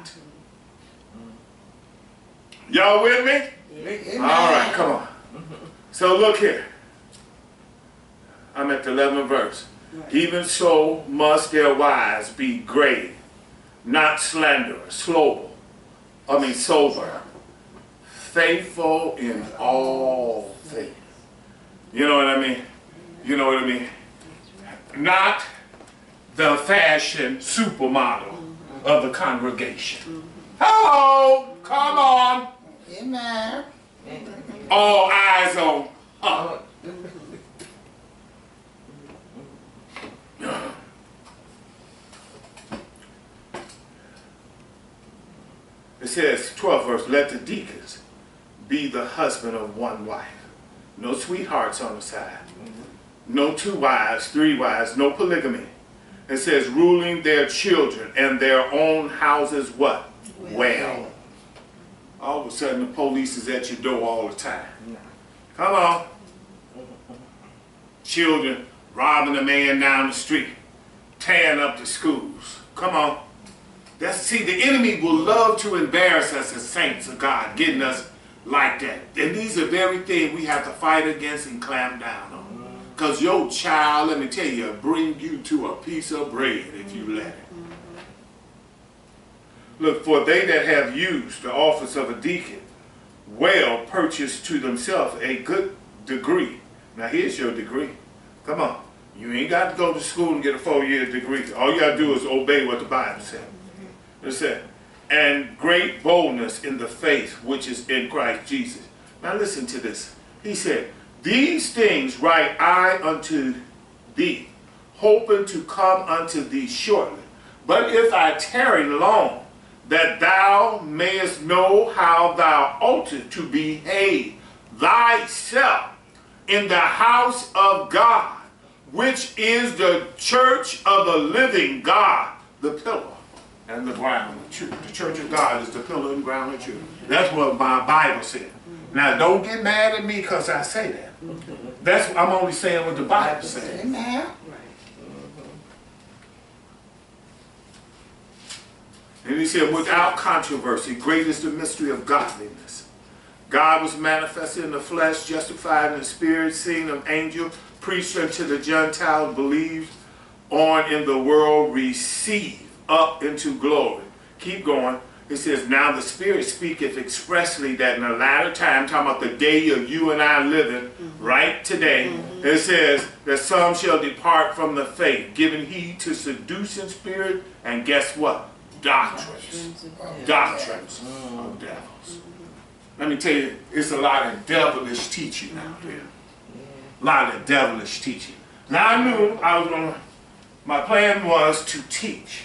Y'all with me? Amen. All right, come on. So look here. I'm at the eleventh verse. Right. Even so must their wives be grave, not slanderous, slow, I mean sober, faithful in all things. You know what I mean? You know what I mean? Not the fashion supermodel mm-hmm. of the congregation. Mm-hmm. Hello, come on. Amen. All eyes on her. It says, twelfth verse, let the deacons be the husband of one wife. No sweethearts on the side. Mm-hmm. No two wives, three wives, no polygamy. It says, ruling their children and their own houses what? Well. well. All of a sudden the police is at your door all the time. Come on. Children robbing a man down the street, tearing up the schools. Come on. That's, see, the enemy will love to embarrass us as saints of God, getting us like that. And these are very things we have to fight against and clamp down on. Because your child, let me tell you, will bring you to a piece of bread if you let it. Look, for they that have used the office of a deacon well purchase to themselves a good degree. Now here's your degree. Come on. You ain't got to go to school and get a four-year degree. All you got to do is obey what the Bible said. It said, and great boldness in the faith which is in Christ Jesus. Now listen to this. He said, These things write I unto thee, hoping to come unto thee shortly. But if I tarry long, that thou mayest know how thou oughtest to behave thyself in the house of God, which is the church of the living God, the pillar and the ground of truth. The church of God is the pillar and ground of truth. That's what my Bible said. Now, don't get mad at me because I say that. That's I'm only saying what the Bible says. Amen. And he said, without controversy, great is the mystery of godliness. God was manifested in the flesh, justified in the spirit, seen of angel, preached unto the Gentiles, believed on in the world, received up into glory. Keep going. It says, now the Spirit speaketh expressly that in the latter time, talking about the day of you and I living, mm-hmm. right today, mm-hmm. it says that some shall depart from the faith, giving heed to seducing spirit, and guess what? Doctrines. Doctrines, Doctrines mm-hmm. of devils. Mm-hmm. Let me tell you, it's a lot of devilish teaching out there. Yeah. A lot of devilish teaching. Now I knew I was going to, my plan was to teach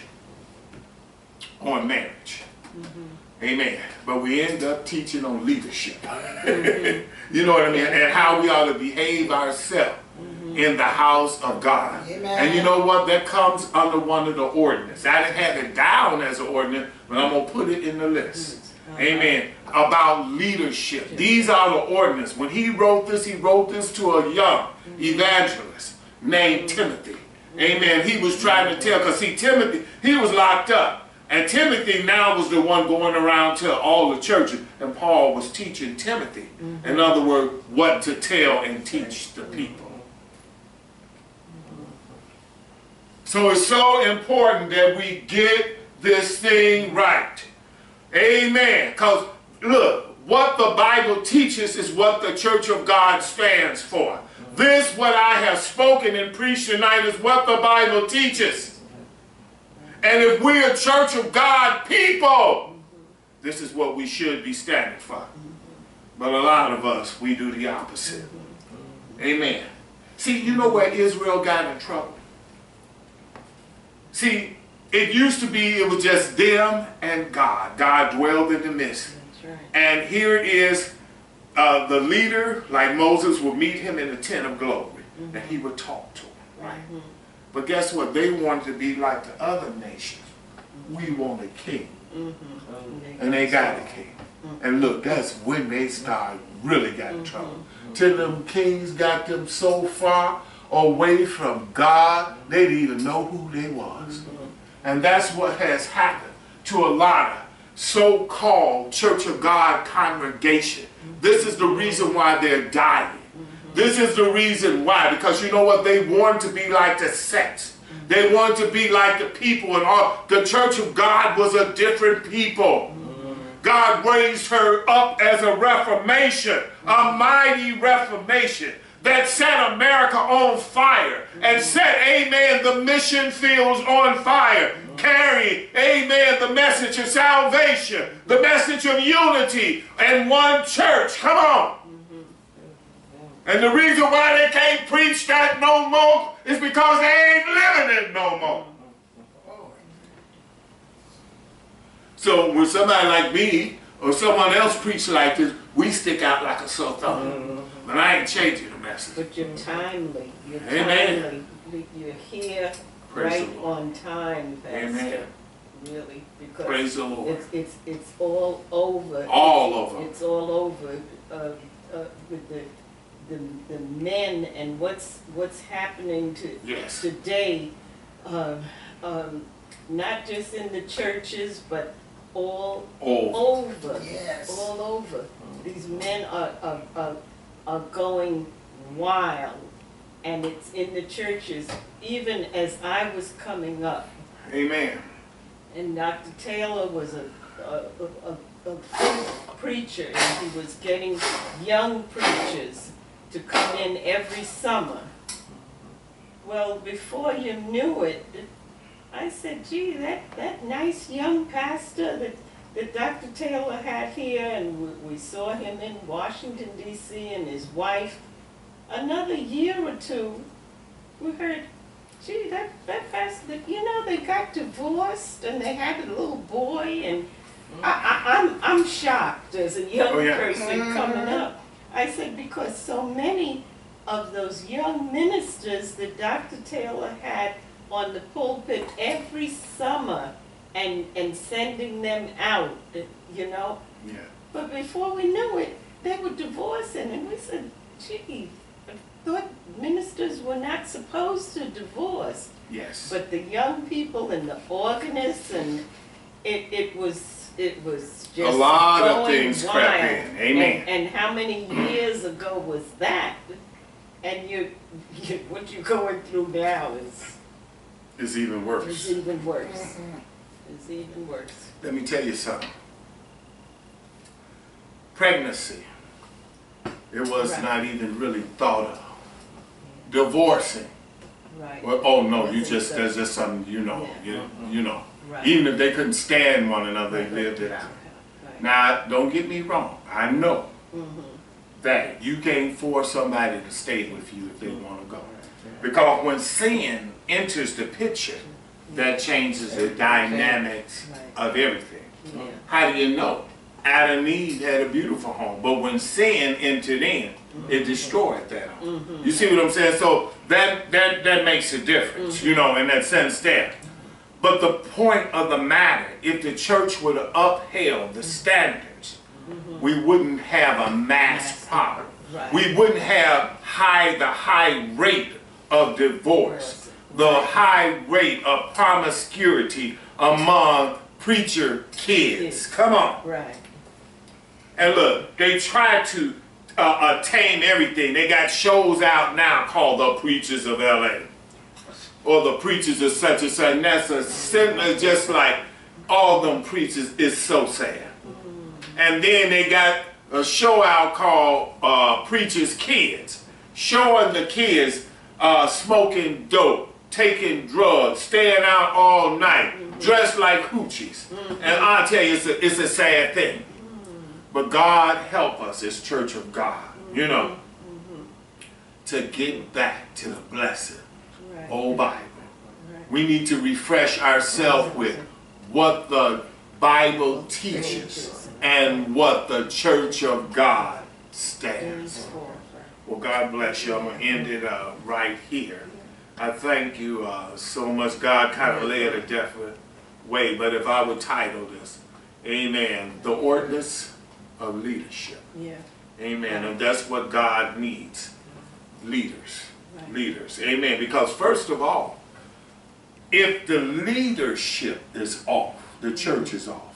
on marriage. Mm-hmm. Amen. But we end up teaching on leadership. Mm-hmm. You know what I mean? And how we ought to behave ourselves mm-hmm. in the house of God. Amen. And you know what? That comes under one of the ordinance. I didn't have it down as an ordinance, but I'm going to put it in the list. Mm-hmm. Amen. About leadership. These are the ordinance. When he wrote this, he wrote this to a young mm-hmm. evangelist named mm-hmm. Timothy. Amen. He was trying to tell, because see, Timothy, he was locked up. And Timothy now was the one going around to all the churches. And Paul was teaching Timothy, mm-hmm. in other words, what to tell and teach the people. Mm-hmm. So it's so important that we get this thing right. Amen. Because look, what the Bible teaches is what the Church of God stands for. Mm-hmm. This, what I have spoken and preached tonight, is what the Bible teaches. And if we're a Church of God people, this is what we should be standing for. But a lot of us, we do the opposite. Amen. See, you know where Israel got in trouble? See, it used to be it was just them and God. God dwelled in the midst. That's right. And here is uh, the leader, like Moses, would meet him in the tent of glory. Mm-hmm. And he would talk to him. Right? Mm-hmm. But guess what? They wanted to be like the other nations. We want a king. Mm-hmm. And they got a king. Mm-hmm. And look, that's when they started really got in trouble. Mm-hmm. Till them kings got them so far away from God, they didn't even know who they was. Mm-hmm. And that's what has happened to a lot of so-called Church of God congregation. Mm-hmm. This is the reason why they're dying. This is the reason why, because you know what? They want to be like the sects. They want to be like the people, and all. The Church of God was a different people. God raised her up as a reformation, a mighty reformation that set America on fire and set, amen, the mission fields on fire, carrying, amen, the message of salvation, the message of unity, and one church. Come on. And the reason why they can't preach that no more is because they ain't living it no more. So when somebody like me or someone else preach like this, we stick out like a sore thumb. But I ain't changing the message. But you're timely. You're Amen. timely. You're here Praise right on time, Pastor. Amen. Really, because Praise the Lord. It's, it's, it's all over. All over. It's all over uh, uh, with the The, the men and what's what's happening to yes. today, um, um, not just in the churches, but all over. over. Yes. All over. These men are, are, are, are going wild, and it's in the churches. Even as I was coming up, amen. And Doctor Taylor was a, a, a, a, a preacher, and he was getting young preachers to come in every summer. Well, before you knew it, I said, gee, that, that nice young pastor that, that Doctor Taylor had here, and we, we saw him in Washington, D C, and his wife, another year or two, we heard, gee, that, that pastor, you know, they got divorced and they had a little boy, and I, I, I'm, I'm shocked as a young Oh, yeah. person coming up. I said, because so many of those young ministers that Doctor Taylor had on the pulpit every summer and, and sending them out, you know. Yeah. But before we knew it, they were divorcing, and we said, gee, I thought ministers were not supposed to divorce. Yes. But the young people and the organists, and it, it was, it was just a lot going of things wild. crept in. Amen. And, and how many years ago was that? And you, you, what you're going through now is, It's even is worse. even worse. It's even worse. Let me tell you something. Pregnancy, it was Right. not even really thought of. Divorcing, Right. well, oh no, you Wasn't just, so- there's just something, you know, Yeah. you, you know. Right. Even if they couldn't stand one another, they lived it out. Right. Now, don't get me wrong. I know Mm-hmm. that you can't force somebody to stay with you if they want to go. Because when sin enters the picture, that changes the dynamics of everything. Yeah. How do you know? Adam and Eve had a beautiful home, but when sin entered in, it destroyed that home. Mm-hmm. You see what I'm saying? So that, that, that makes a difference, you know, in that sense there. But the point of the matter, if the church would have upheld the standards, we wouldn't have a mass problem. Right. We wouldn't have high the high rate of divorce, the high rate of promiscuity among preacher kids. Come on. Right. And look, they try to uh, attain everything. They got shows out now called The Preachers of L A or The Preachers of such and such. And that's a similar, just like all them preachers is so sad. And then they got a show out called uh, Preacher's Kids, showing the kids uh, smoking dope, taking drugs, staying out all night, mm-hmm. dressed like hoochies. Mm-hmm. And I'll tell you, it's a, it's a sad thing. Mm-hmm. But God help us as Church of God, mm-hmm. you know, mm-hmm. to get back to the blessed right. old Bible. Right. We need to refresh ourselves with what the Bible teaches and what the Church of God stands for. Well, God bless you. I'm going to end it uh, right here. I thank you uh, so much. God kind of led a different way, but if I would title this, amen, the Ordinance of Leadership. Yeah. Amen. And that's what God needs. Leaders. Right. Leaders. Amen. Because first of all, if the leadership is off, the church is off.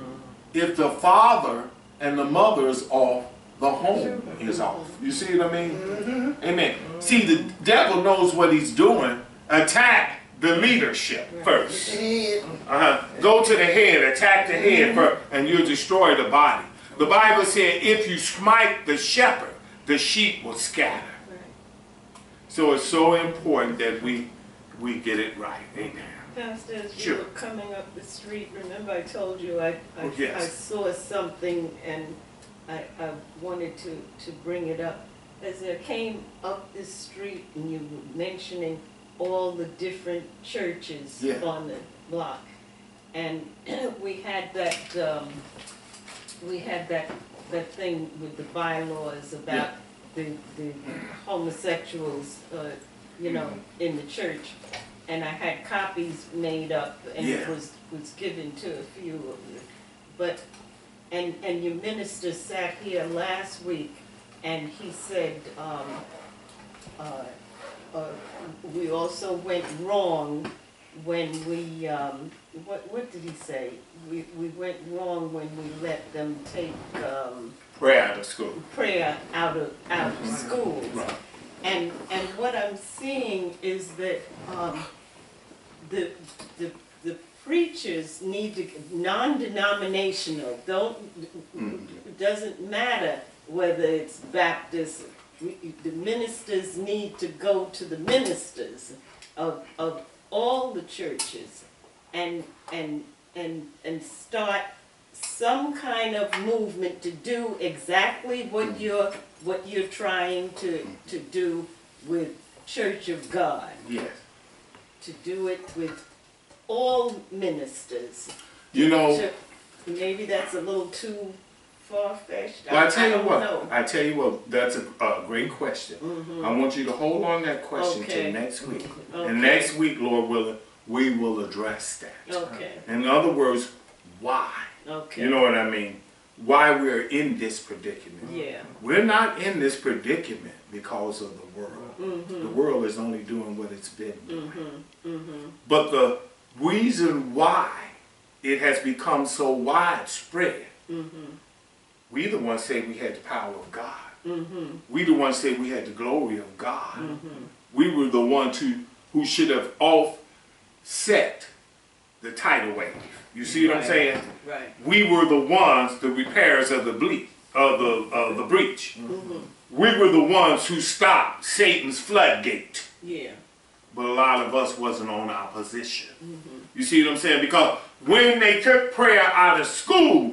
If the father and the mother is off, the home is off. You see what I mean? Mm-hmm. Amen. See, the devil knows what he's doing. Attack the leadership first. Uh-huh. Go to the head, attack the head first, and you'll destroy the body. The Bible said, if you smite the shepherd, the sheep will scatter. So it's so important that we, we get it right. Amen. Pastor, as sure. you were coming up the street, remember I told you I, I, oh, yes. I saw something and I, I wanted to, to bring it up. As I came up the street and you were mentioning all the different churches yeah. on the block, and we had that um, we had that that thing with the bylaws about yeah. the, the homosexuals, uh, you know, in the church. And I had copies made up, and yeah. it was, was given to a few of you. But, and, and your minister sat here last week, and he said, um, uh, uh, we also went wrong when we, um, what, what did he say? We, we went wrong when we let them take um, prayer out of school. Prayer out of, out of schools. Right. And, and what I'm seeing is that um, the, the, the preachers need to, non-denominational, don't, mm-hmm. it doesn't matter whether it's Baptist, the ministers need to go to the ministers of, of all the churches and, and, and, and start some kind of movement to do exactly what you're what you're trying to to do with Church of God. Yes. To do it with all ministers. You know, To, maybe that's a little too far-fetched. well, I tell you don't what, know. I tell you what, that's a, a great question. Mm-hmm. I want you to hold on that question Okay. till next week. Okay. And next week, Lord willing, we will address that. Okay. In other words, why? Okay. You know what I mean? Why we're in this predicament. Yeah. We're not in this predicament because of the world. Mm-hmm. The world is only doing what it's been doing. Mm-hmm. Mm-hmm. But the reason why it has become so widespread, Mm-hmm. we the ones say we had the power of God. Mm-hmm. We the ones say we had the glory of God. Mm-hmm. We were the ones who, who should have offset the tidal wave. You see what I'm Right. saying? Right. We were the ones, the repairers of the ble- of the of the breach. Mm-hmm. We were the ones who stopped Satan's floodgate. Yeah. But a lot of us wasn't on our position. Mm-hmm. You see what I'm saying? Because when they took prayer out of school,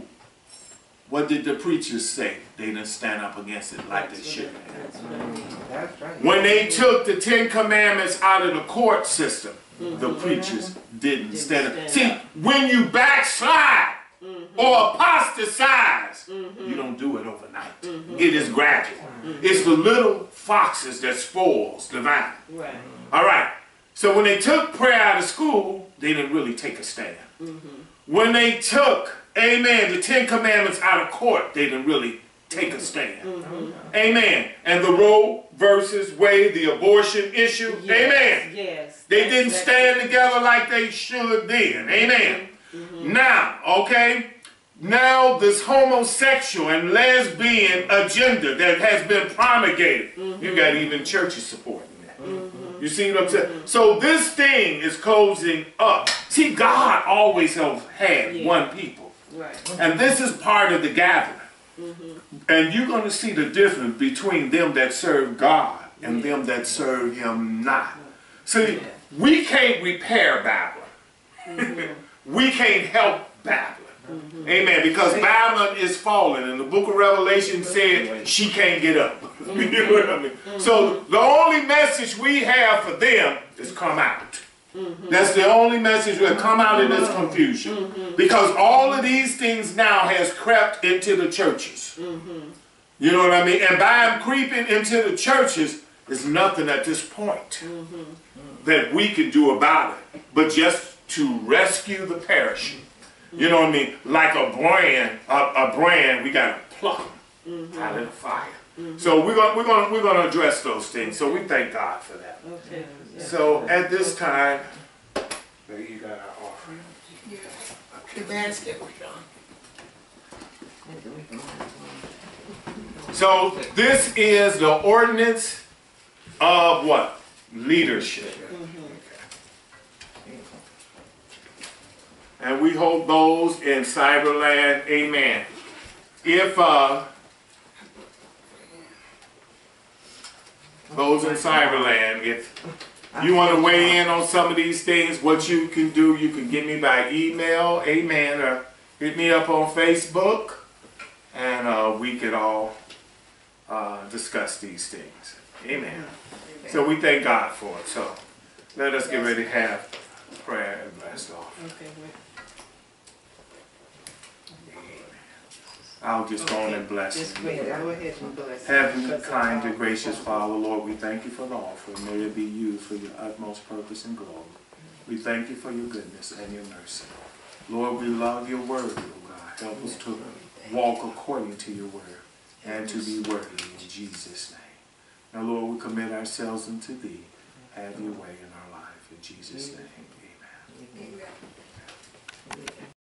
what did the preachers say? They didn't stand up against it like they should have. That's right. That's right. When they took the Ten Commandments out of the court system, Mm-hmm. the preachers didn't, Didn't stand up. stand See, up. when you backslide Mm-hmm. or apostatize, Mm-hmm. you don't do it overnight. Mhm. It is gradual. It's the little foxes that spoils the vine. Right. All right. So when they took prayer out of school, they didn't really take a stand. Mm-hmm. When they took, amen, the Ten Commandments out of court, they didn't really take a stand. Mm-hmm. Amen. And the Roe versus Wade, the abortion issue, Yes. amen. Yes. They That's didn't exactly- stand together like they should then. Amen. Mm-hmm. Now, okay, now this homosexual and lesbian agenda that has been promulgated, Mm-hmm. you got even churches supporting that. Mm-hmm. You see what I'm saying? So this thing is closing up. See, God always has had Yeah. one people. Right. And this is part of the gathering. Mm-hmm. And you're going to see the difference between them that serve God and Yeah. them that serve Him not. See, Yeah. we can't repair Babylon. Mm-hmm. We can't help Babylon. Amen. Because Babylon is falling. And the book of Revelation said she can't get up. You know what I mean? So the only message we have for them is come out. That's the only message we'll come out of this confusion. Because all of these things now has crept into the churches. You know what I mean? And by them creeping into the churches, there's nothing at this point that we can do about it. But just to rescue the perishing. You know what I mean? Like a brand, a, a brand, we got to pluck them out of the fire. So we're gonna we're gonna we're gonna address those things. So we thank God for that. Okay. Yeah. So at this time, there you got our offering. Yeah. The basket was on. So this is the ordinance of what? Leadership. And we hold those in Cyberland. Amen. If uh, those in Cyberland, if you want to weigh in on some of these things, what you can do, you can get me by email, amen, or hit me up on Facebook, and uh, we could all uh, discuss these things. Amen. So we thank God for it. So let us get ready to have prayer and blessed off. Okay. Wait. I'll just go on and bless Just you. wait. Go ahead and bless. Heavenly, kind, and gracious Father, Lord, we thank you for the offering. May it be used for your utmost purpose and glory. We thank you for your goodness and your mercy. Lord, we love your word, oh God. Help us to walk according to your word and to be worthy in Jesus' name. Now, Lord, we commit ourselves unto thee. Have your way in our life in Jesus' name.